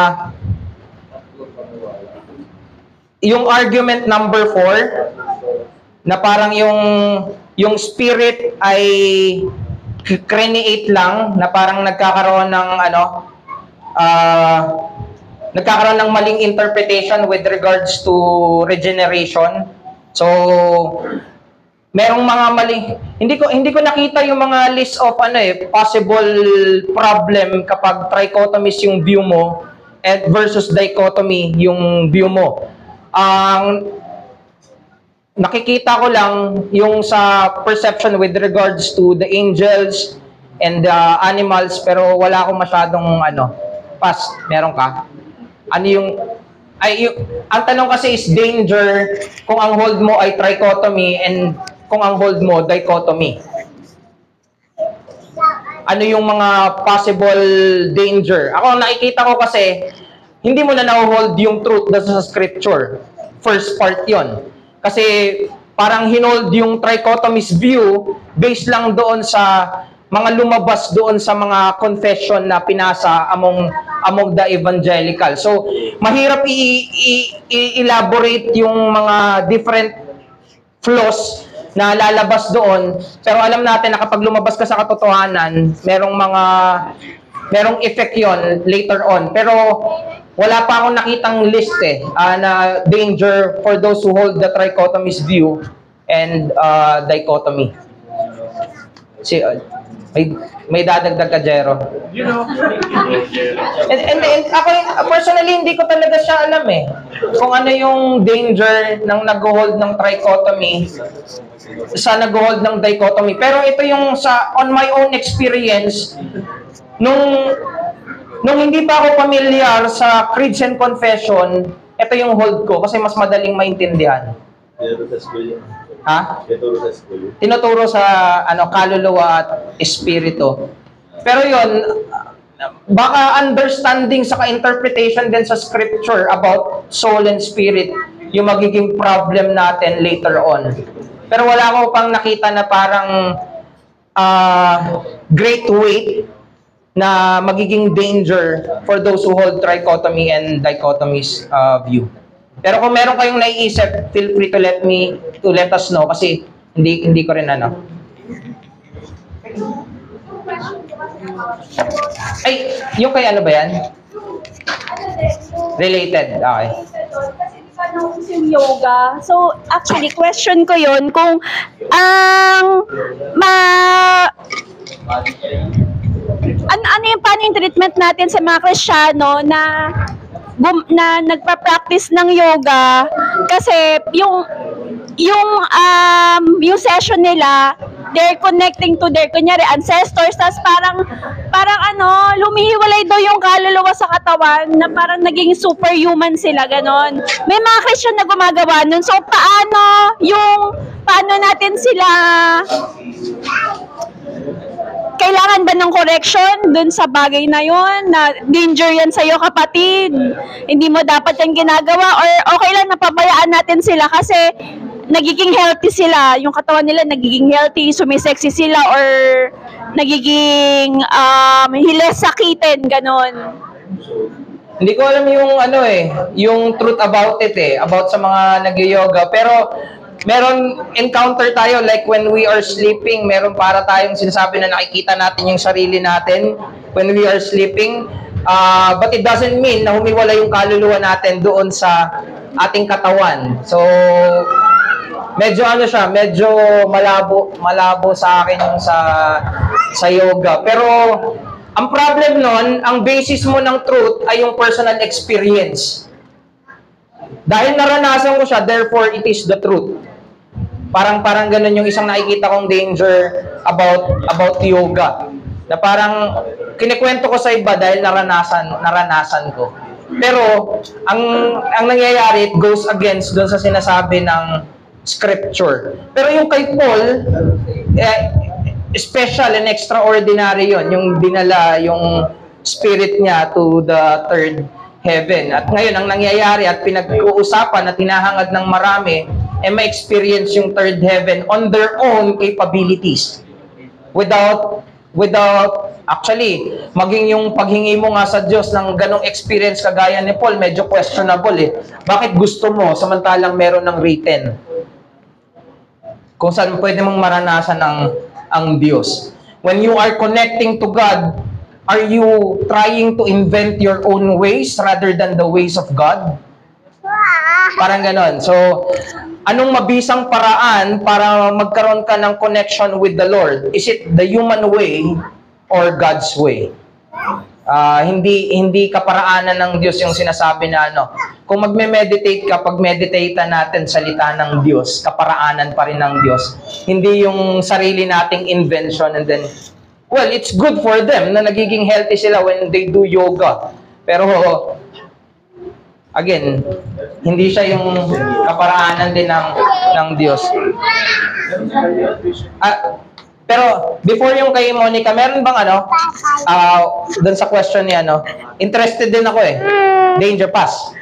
yung argument number four na parang yung yung spirit ay create lang, na parang nagkakaroon ng ano Uh, nagkakaroon ng maling interpretation with regards to regeneration. So, merong mga mali. Hindi ko hindi ko nakita yung mga list of ano eh possible problem kapag trichotomist yung view mo and versus dichotomy yung view mo. Ang nakikita ko lang yung sa perception with regards to the angels and the animals, pero wala akong masyadong ano. Pas, meron ka? Ano yung, ay, yung, ang tanong kasi is danger kung ang hold mo ay trichotomy and kung ang hold mo dichotomy. Ano yung mga possible danger? Ako, nakikita ko kasi, hindi mo na na-hold yung truth sa scripture. First part yon. Kasi, parang hinold yung trichotomist view based lang doon sa mga lumabas doon sa mga confession na pinasa among among the evangelical. So, mahirap i-elaborate yung mga different flaws na lalabas doon. Pero alam natin na kapag lumabas ka sa katotohanan, merong mga merong effect yon later on. Pero wala pa akong nakitang list eh uh, na danger for those who hold the trichotomist view and uh, dichotomy. Si uh, May, may dadagdag ka, Jero. You know. and, and, and ako, personally, hindi ko talaga siya alam eh. Kung ano yung danger ng nag-hold ng trichotomy sa nag-hold ng dichotomy. Pero ito yung sa, on my own experience, nung, nung hindi pa ako familiar sa creeds and confession, ito yung hold ko kasi mas madaling maintindihan. Ha? Tinuturo sa ano kaluluwa at espiritu. Pero yon baka understanding sa interpretation din sa scripture about soul and spirit yung magiging problem natin later on. Pero wala ko pang nakita na parang uh, great weight na magiging danger for those who hold trichotomy and dichotomy's uh, view. Pero kung meron kayong naiisip, feel free to let me, to let us know kasi hindi hindi ko rin ano. Ay, yung kay ano ba yan? Related, okay. Yung yoga. So, actually, question ko yon kung ang ma... Ano, ano yung paano yung treatment natin sa mga Kristiyano na Bum, na nagpa-practice ng yoga kasi yung yung um yung session nila, they're connecting to their kunyari ancestors, tas parang parang ano lumihiwalay daw yung kaluluwa sa katawan na parang naging superhuman sila, ganon. May mga Christian na gumagawa nun. So paano yung paano natin sila kailangan ba ng correction dun sa bagay na yon na danger yan sa'yo, kapatid, hindi mo dapat yan ginagawa, or okay lang napabayaan natin sila kasi nagiging healthy sila, yung katawan nila nagiging healthy, sumisexy sila, or nagiging um, hiles sakitin, ganon. Hindi ko alam yung ano eh, yung truth about it eh, about sa mga nag-yoga. Pero meron encounter tayo like when we are sleeping, meron para tayong sinasabi na nakikita natin yung sarili natin when we are sleeping. Uh, but it doesn't mean na humiwala yung kaluluwa natin doon sa ating katawan. So, medyo ano siya, medyo malabo, malabo sa akin yung sa, sa yoga. Pero, ang problem nun, ang basis mo ng truth ay yung personal experience. Dahil naranasan ko siya, therefore it is the truth. Parang parang ganun yung isang nakikita kong danger about about yoga. Na parang kinikwento ko sa iba dahil naranasan naranasan ko. Pero ang ang nangyayari, it goes against doon sa sinasabi ng scripture. Pero yung kay Paul, eh, special and extraordinary yon, yung dinala yung spirit niya to the third heaven. At ngayon, ang nangyayari at pinag-uusapan at hinahangad ng marami, eh ma-experience yung third heaven on their own capabilities. Without, without, actually, maging yung paghingi mo nga sa Diyos ng ganong experience kagaya ni Paul, medyo questionable eh. Bakit gusto mo samantalang meron ng written? Kung saan pwede mong maranasan ang, ang Diyos. When you are connecting to God, are you trying to invent your own ways rather than the ways of God? Parang ganon. So, anong mabisang paraan para magkaroon ka ng connection with the Lord? Is it the human way or God's way? Uh, hindi hindi kaparaanan ng Diyos yung sinasabi na ano. Kung magme-meditate ka, pag-meditate natin salita ng Diyos, kaparaanan pa rin ng Diyos. Hindi yung sarili nating invention and then, well, it's good for them na nagiging healthy sila when they do yoga. Pero, again, hindi siya yung kaparaanan din ng, ng Diyos. Ah, pero, before yung kay Monica, meron bang ano, uh, dun sa question niya, no? Interested din ako eh. Danger pass.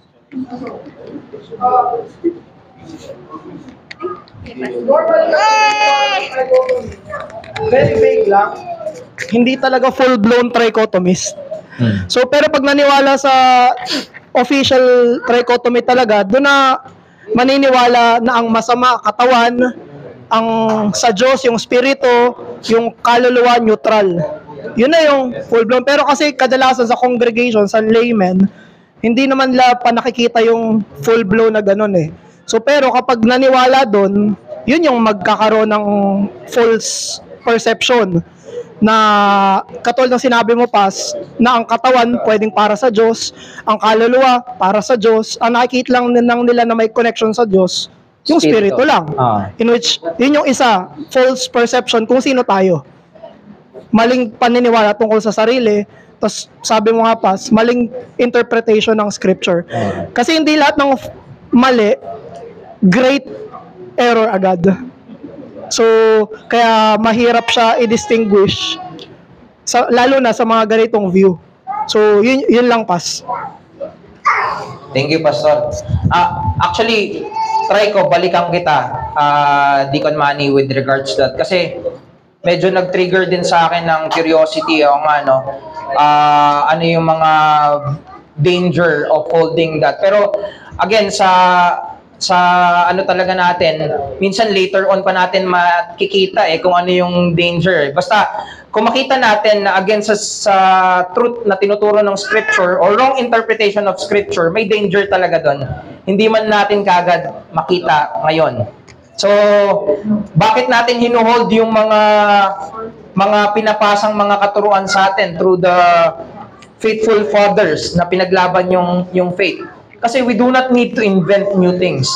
Very vague lang. Hindi talaga full-blown trichotomist. Hmm. So, pero pag naniwala sa official trichotomy talaga, doon na maniniwala na ang masama, katawan, ang sa Diyos, yung spirito, yung kaluluwa, neutral. Yun na yung full-blown. Pero kasi kadalasan sa congregation, sa laymen, hindi naman nila pa nakikita yung full-blown na ganun eh. So, pero kapag naniwala doon, yun yung magkakaroon ng false perception na katulad ng sinabi mo, Pas, na ang katawan pwedeng para sa Diyos, ang kaluluwa para sa Diyos, ang nakikita lang ng nila na may connection sa Diyos, yung spirito, Spirito. lang. Ah. In which, yun yung isa, false perception kung sino tayo. Maling paniniwala tungkol sa sarili, tapos sabi mo nga, Pas, maling interpretation ng scripture. Ah. Kasi hindi lahat ng mali, great error agad. So, kaya mahirap siya i-distinguish, sa, lalo na sa mga ganitong view. So, yun, yun lang, Pas. Thank you, Pastor. Ah, actually, try ko, balikan kita, uh, Deacon Manny, with regards to that. Kasi, medyo nag-trigger din sa akin ng curiosity, o nga, no? Uh, ano yung mga danger of holding that. Pero, again, sa sa ano talaga natin, minsan later on pa natin makikita eh kung ano yung danger. Basta kung makita natin na again sa, sa truth na tinuturo ng scripture or wrong interpretation of scripture, may danger talaga doon. Hindi man natin kagad makita ngayon. So, bakit natin hinuhold yung mga mga pinapasang mga katuruan sa atin through the faithful fathers na pinaglaban yung yung faith? Kasi we do not need to invent new things.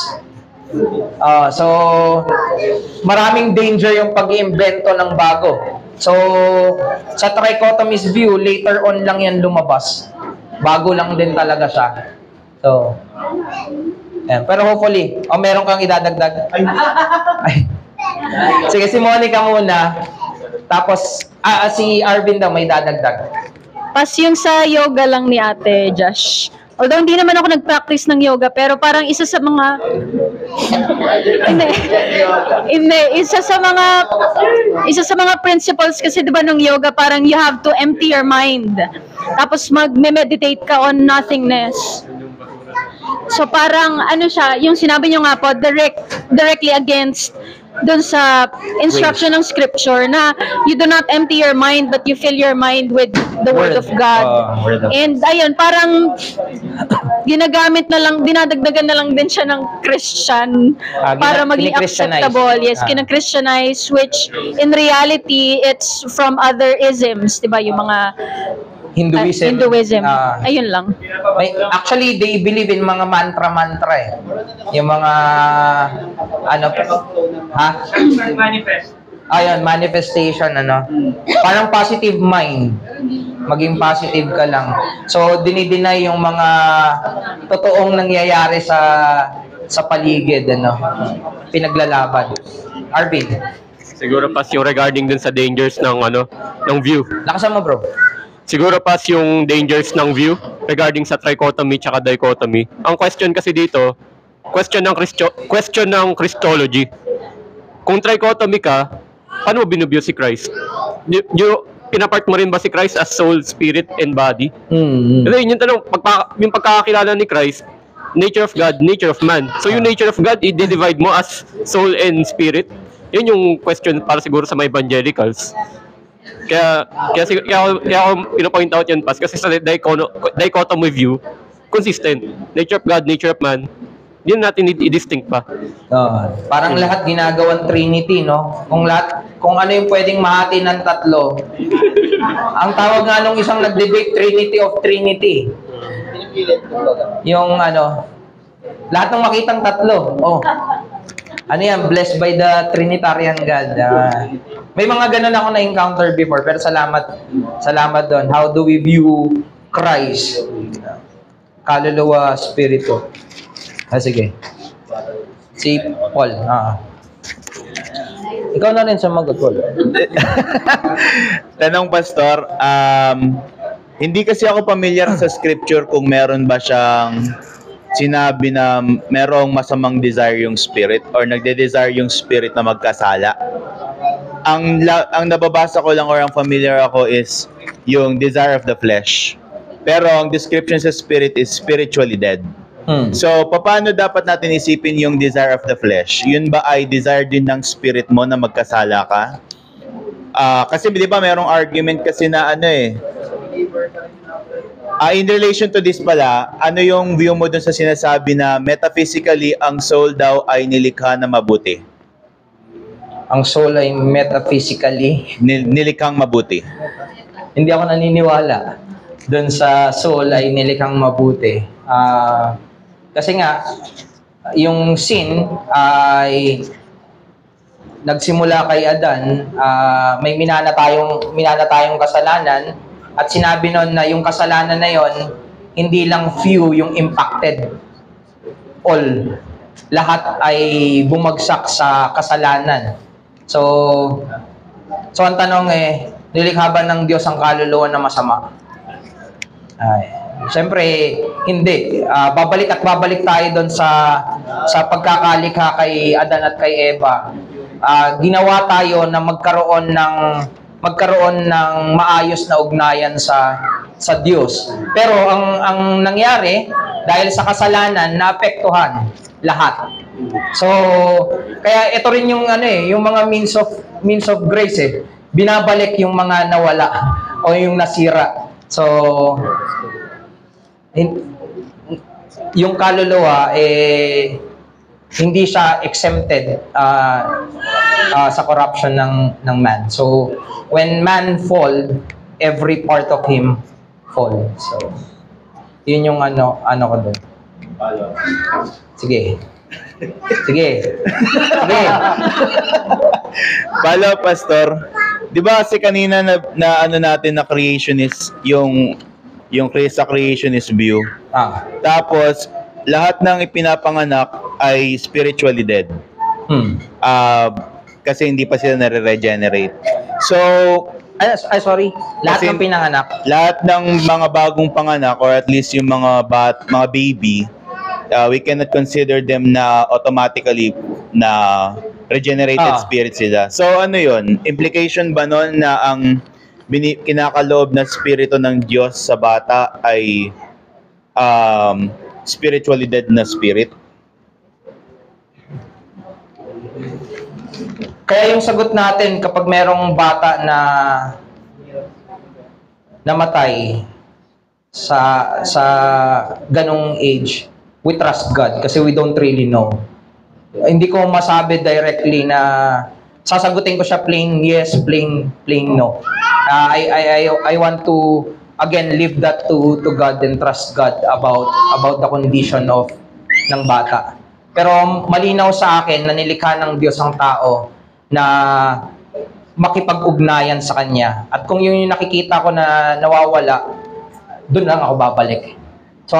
Uh, so, maraming danger yung pag-iimbento ng bago. So, sa trichotomist view, later on lang yan lumabas. Bago lang din talaga siya. So, yan. Pero hopefully, o oh, meron kang idadagdag? Ay. Sige, si Monica muna. Tapos, ah, si Arvin daw may dadagdag. Pas yung sa yoga lang ni Ate Josh. Although hindi naman ako nag-practice ng yoga, pero parang isa sa mga hindi, hindi, isa sa mga isa sa mga principles kasi 'di ba ng yoga, parang you have to empty your mind. Tapos mag-meditate ka on nothingness. So parang ano siya, yung sinabi niyo nga po, direct directly against dun sa instruction ng scripture na you do not empty your mind but you fill your mind with the word, Word. of God. Uh, word of- And ayun, parang ginagamit na lang, dinadagdagan na lang din siya ng Christian Ah, gina- para maging kini-Christianize. acceptable. Yes, Ah. kina-Christianize, which in reality, it's from other isms, di ba? Yung mga Hinduism. Ah, Hinduism. Ah, Ayun lang. may, actually, they believe in mga mantra-mantra eh. Yung mga, ano, ha? Manifest. Ayun, manifestation, ano. Parang positive mind. Maging positive ka lang. So, dinideny yung mga totoong nangyayari sa sa paligid, ano. Pinaglalaban. Arvin, Siguro pas yung regarding dun sa dangers ng ano, ng view. lakasan mo bro. Siguro pas yung dangers ng view regarding sa trichotomy tsaka dichotomy. Ang question kasi dito, question ng Christo, question ng Christology. Kung trichotomy ka, paano mo binubyo si Christ? You, you, pinapart mo rin ba si Christ as soul, spirit, and body? Hmm. Kasi yun yung tanong, pagpa, yung pagkakakilala ni Christ, nature of God, nature of man. So yung nature of God, i-divide mo as soul and spirit. Yun yung question para siguro sa mga evangelicals. Kaya, kaya, sig- kaya, ako- kaya ako pinapoint out yan pas kasi sa dichono- dichotomy view, consistent. Nature of God, nature of man. Hindi na natin i- i-distinct pa. Ah, parang lahat ginagawang Trinity, no? Kung lahat, kung ano yung pwedeng mahati ng tatlo. Ang tawag nga nung isang nag-debate, Trinity of Trinity. Yung ano, lahat ng makitang tatlo. Oh. Ano yan? Blessed by the Trinitarian God. Ah, may mga ganun ako na-encounter before, pero salamat, salamat doon. How do we view Christ? Kaluluwa, spirito. Ah, sige. Si Paul. Ah. Ikaw na rin sumagot, Paul. Tanong, Pastor, um, hindi kasi ako familiar sa scripture kung meron ba siyang sinabi na merong masamang desire yung spirit or nagde-desire yung spirit na magkasala. Ang, la- ang nababasa ko lang or ang familiar ako is yung desire of the flesh. Pero ang description sa spirit is spiritually dead. Hmm. So, paano dapat natin isipin yung desire of the flesh? Yun ba ay desire din ng spirit mo na magkasala ka? Ah, kasi di ba merong argument kasi na ano eh, Ah, in relation to this pala, ano yung view mo dun sa sinasabi na metaphysically ang soul daw ay nilikha na mabuti? Ang soul ay metaphysically. Nil- nilikhang mabuti. Hindi ako naniniwala doon sa soul ay nilikhang mabuti. Ah, kasi nga, yung sin ay nagsimula kay Adan, ah, may minana tayong, minana tayong kasalanan, at sinabi nun na yung kasalanan na yon hindi lang few yung impacted. All. Lahat ay bumagsak sa kasalanan. So, so ang tanong eh, nilikha ba ng Diyos ang kaluluwa na masama? Ay, siyempre, hindi. Ah, babalik at babalik tayo doon sa sa pagkakalikha kay Adan at kay Eva. Ah, ginawa tayo na magkaroon ng magkaroon ng maayos na ugnayan sa sa Diyos. Pero ang ang nangyari dahil sa kasalanan naapektuhan lahat. So, kaya ito rin yung ano eh, yung mga means of means of grace eh. Binabalik yung mga nawala o yung nasira. So, in, yung kaluluwa eh hindi siya exempted uh, uh, sa corruption ng ng man. So, when man fall, every part of him fall. So, yun yung ano, ano ko doon. Sige. Sige. Sige. Pala, Pastor, di ba kasi kanina na, na ano natin na creationist, yung, yung sa creationist view. Ah. Tapos, lahat ng ipinapanganak ay spiritually dead. Hmm. Ah, kasi hindi pa sila nare-regenerate. So, Ay, ay sorry. Lahat Kasi- ng pinanganak. lahat ng mga bagong panganak or at least yung mga bat, mga baby, uh, we cannot consider them na automatically na regenerated Ah. spirit sila. So ano yun? Implication ba nun na ang bini- kinakaloob na spirito ng Diyos sa bata ay um, spiritually dead na spirit? Kaya yung sagot natin kapag merong bata na namatay sa sa ganong age, we trust God kasi we don't really know. Hindi ko masabi directly na sasagutin ko siya plain yes, plain plain no. Uh, I I I I want to again, leave that to to God and trust God about about the condition of ng bata. Pero malinaw sa akin na nilikha ng Diyos ang tao na makipag-ugnayan sa Kanya. At kung yun yung nakikita ko na nawawala, doon lang ako babalik. So,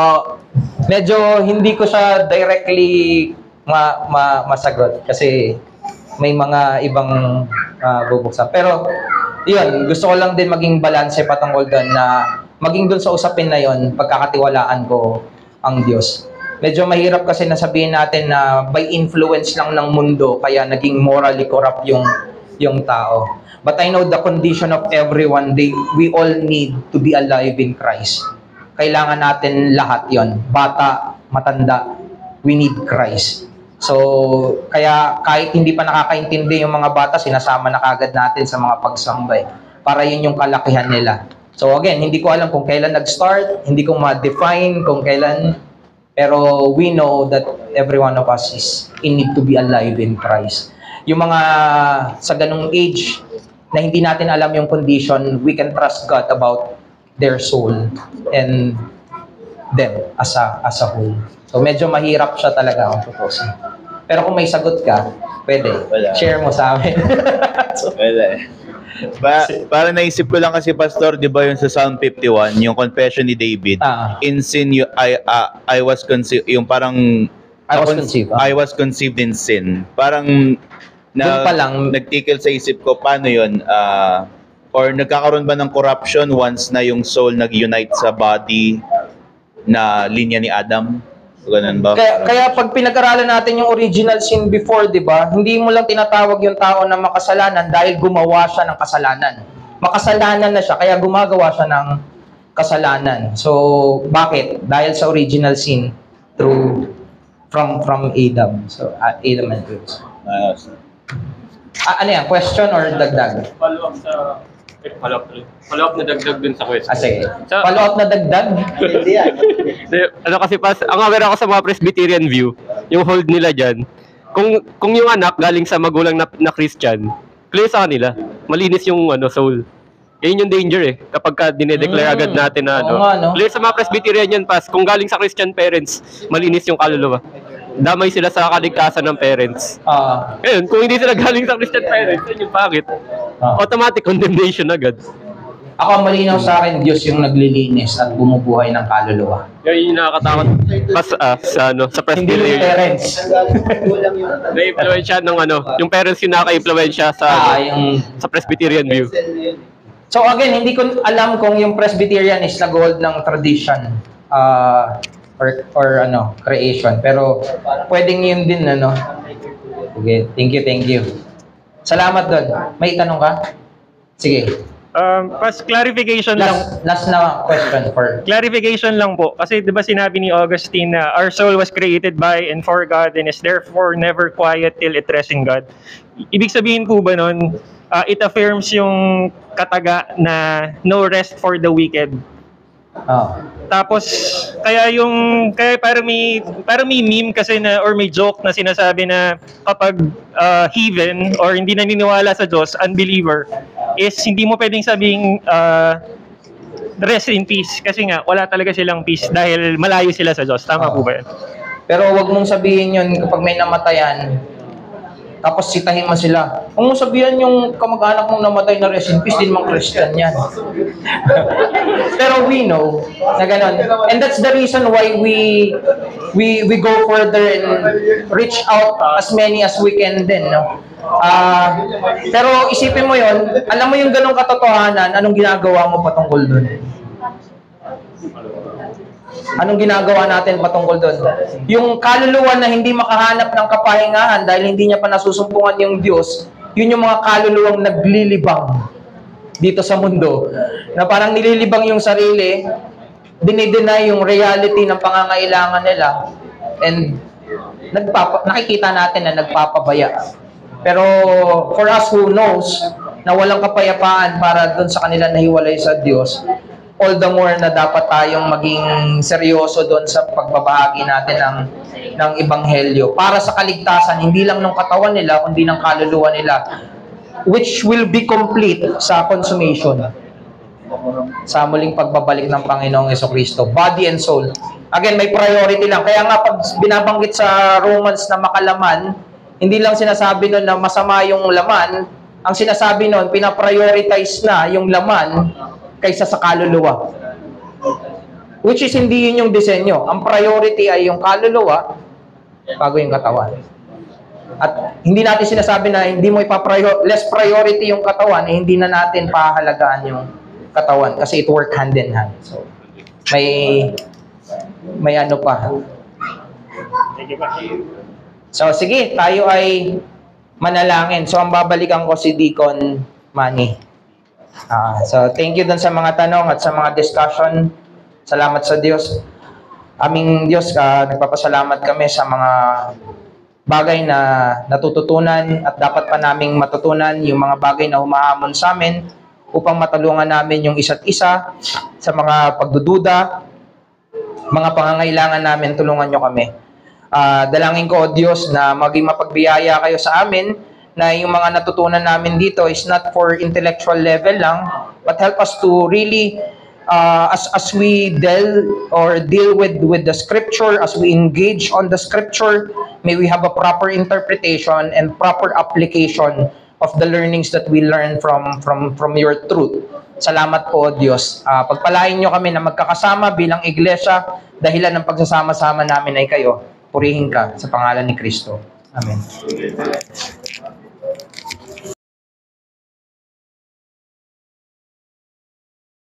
medyo hindi ko siya directly ma, ma, masagot kasi may mga ibang uh, bubuksan. Pero, yun, gusto ko lang din maging balanse patungkol doon na maging doon sa usapin na yun, pagkakatiwalaan ko ang Diyos. Medyo mahirap kasi nasabihin natin na by influence lang ng mundo, kaya naging morally corrupt yung, yung tao. But I know the condition of everyone, they, we all need to be alive in Christ. Kailangan natin lahat yon, bata, matanda, we need Christ. So, kaya kahit hindi pa nakakaintindi yung mga bata, sinasama na kagad natin sa mga pagsambay para yun yung kalakihan nila. So again, hindi ko alam kung kailan nag-start, hindi ko ma-define kung kailan, pero we know that every one of us is in need to be alive in Christ. Yung mga sa ganung age na hindi natin alam yung condition, we can trust God about their soul and them as a, as a whole. So medyo mahirap siya talaga ang tutusin. Pero kung may sagot ka, pwede. Wala. Share mo sa amin. So, wala. Ba, parang naisip ko lang kasi, Pastor, di ba yung sa Psalm fifty-one, yung confession ni David, Ah. in sin, you, I, uh, I was conceived, yung parang, I was conceived, ah. I was conceived in sin. Parang, Doon pa lang. nagtikil sa isip ko, paano yun, uh, or nagkakaroon ba ng corruption once na yung soul nag-unite sa body na linya ni Adam? Ganun ba? Kaya, kaya pag pinag-aralan natin yung original sin before, di ba, hindi mo lang tinatawag yung tao na makasalanan dahil gumawa siya ng kasalanan. Makasalanan na siya, kaya gumagawa siya ng kasalanan. So, bakit? Dahil sa original sin through, from from Adam. So, uh, Adam and Eve. Uh, Ah, ano yan? Question or dagdag? Follow up sa... Eh, follow up, follow up na dagdag dun sa question. Ah, sige. Sa- Follow up na dagdag? Hindi, ano kasi pas, ang aware ako sa mga Presbyterian view, yung hold nila dyan, kung kung yung anak galing sa magulang na, na Christian, clear sa kanila, malinis yung ano soul. Yan yung danger eh, kapag ka dinedeclare Mm, agad natin na oo ano. nga, no? Clear sa mga Presbyterian yan, pas, kung galing sa Christian parents, malinis yung kaluluwa. Damay sila sa kaligtasan ng parents. Ah, Ngayon, kung hindi sila galing sa Christian parents, yun yung pangit. ah. Automatic condemnation agad. Ako, ang malinaw sa akin, Diyos yung naglilinis at bumubuhay ng kaluluwa. Yan yung nakakatakot pas, ah, sa, ano, sa Hindi yung Presbyterian. parents. Na-influence siya ng ano, yung parents yung naka-influence siya sa, Ah, ano, yung... sa Presbyterian view. So again, hindi ko alam kung yung Presbyterian is nag-hold ng tradition uh, or, or ano, creation. Pero pwedeng yun din, ano. Okay, thank you, thank you. Salamat doon. May tanong ka? Sige. Um, pas clarification lang. Last, last na question for... Clarification lang po. Kasi 'di ba sinabi ni Augustine na our soul was created by and for God and is therefore never quiet till it rests in God. Ibig sabihin po ba nun, uh, it affirms yung kataga na no rest for the wicked. Oh. Tapos kaya yung kaya parang may parang may meme kasi na or may joke na sinasabi na kapag uh, heathen or hindi naniniwala sa Diyos, unbeliever, is hindi mo pwedeng sabing uh, rest in peace kasi nga wala talaga silang peace dahil malayo sila sa Diyos. Tama po ba yan? Pero wag mong sabihin yun kapag may namatayan, tapos sitahin mo sila. Kung mo sabihan yung kamag-anak mong namatay na rest in peace, din mang Christian yan. Pero we know na gano'n. And that's the reason why we we we go further and reach out as many as we can din, no? Ah, pero isipin mo yon, alam mo yung ganong katotohanan, anong ginagawa mo patungkol doon? Anong ginagawa natin patungkol doon? Yung kaluluwa na hindi makahanap ng kapahingahan dahil hindi niya pa nasusumpungan yung Diyos, yun yung mga kaluluwang naglilibang dito sa mundo. Na parang nililibang yung sarili, dinideny yung reality ng pangangailangan nila, and nagpapa, nakikita natin na nagpapabaya. Pero for us who knows na walang kapayapaan para doon sa kanila nahiwalay sa Diyos, all the more na dapat tayong maging seryoso doon sa pagbabahagi natin ng ng ebanghelyo para sa kaligtasan hindi lang ng katawan nila kundi ng kaluluwa nila, which will be complete sa consummation. sa muling pagbabalik ng Panginoong Jesucristo. Body and soul. Again, may priority lang. Kaya nga pag binabanggit sa Romans na makalaman, hindi lang sinasabi nun na masama yung laman, ang sinasabi nun, pinaprioritize na yung laman kaysa sa kaluluwa. Which is hindi yun yung disenyo. Ang priority ay yung kaluluwa bago yung katawan. At hindi natin sinasabi na hindi mo ipaprior less priority yung katawan, eh, hindi na natin pahalagaan yung katawan kasi it work hand in hand. So, may may ano pa. So, sige, tayo ay manalangin. So, ang babalikan ko si Deacon Manny. Ah, so, thank you dun sa mga tanong at sa mga discussion. Salamat sa Diyos. Aming Diyos, uh, nagpapasalamat kami sa mga bagay na natututunan at dapat pa naming matutunan, yung mga bagay na humahamon sa amin upang matulungan namin yung isa't isa sa mga pagdududa, mga pangangailangan namin, tulungan nyo kami. Uh, dalangin ko, O Diyos, na maging mapagbiyaya kayo sa amin, na yung mga natutunan namin dito is not for intellectual level lang, but help us to really Uh, as as we deal or deal with with the scripture, as we engage on the scripture, may we have a proper interpretation and proper application of the learnings that we learn from from from your truth. Salamat po, Diyos. Uh, pagpalain nyo kami na magkakasama bilang iglesia, dahilan ng pagsasama-sama namin ay kayo. Purihin ka sa pangalan ni Kristo. Amen.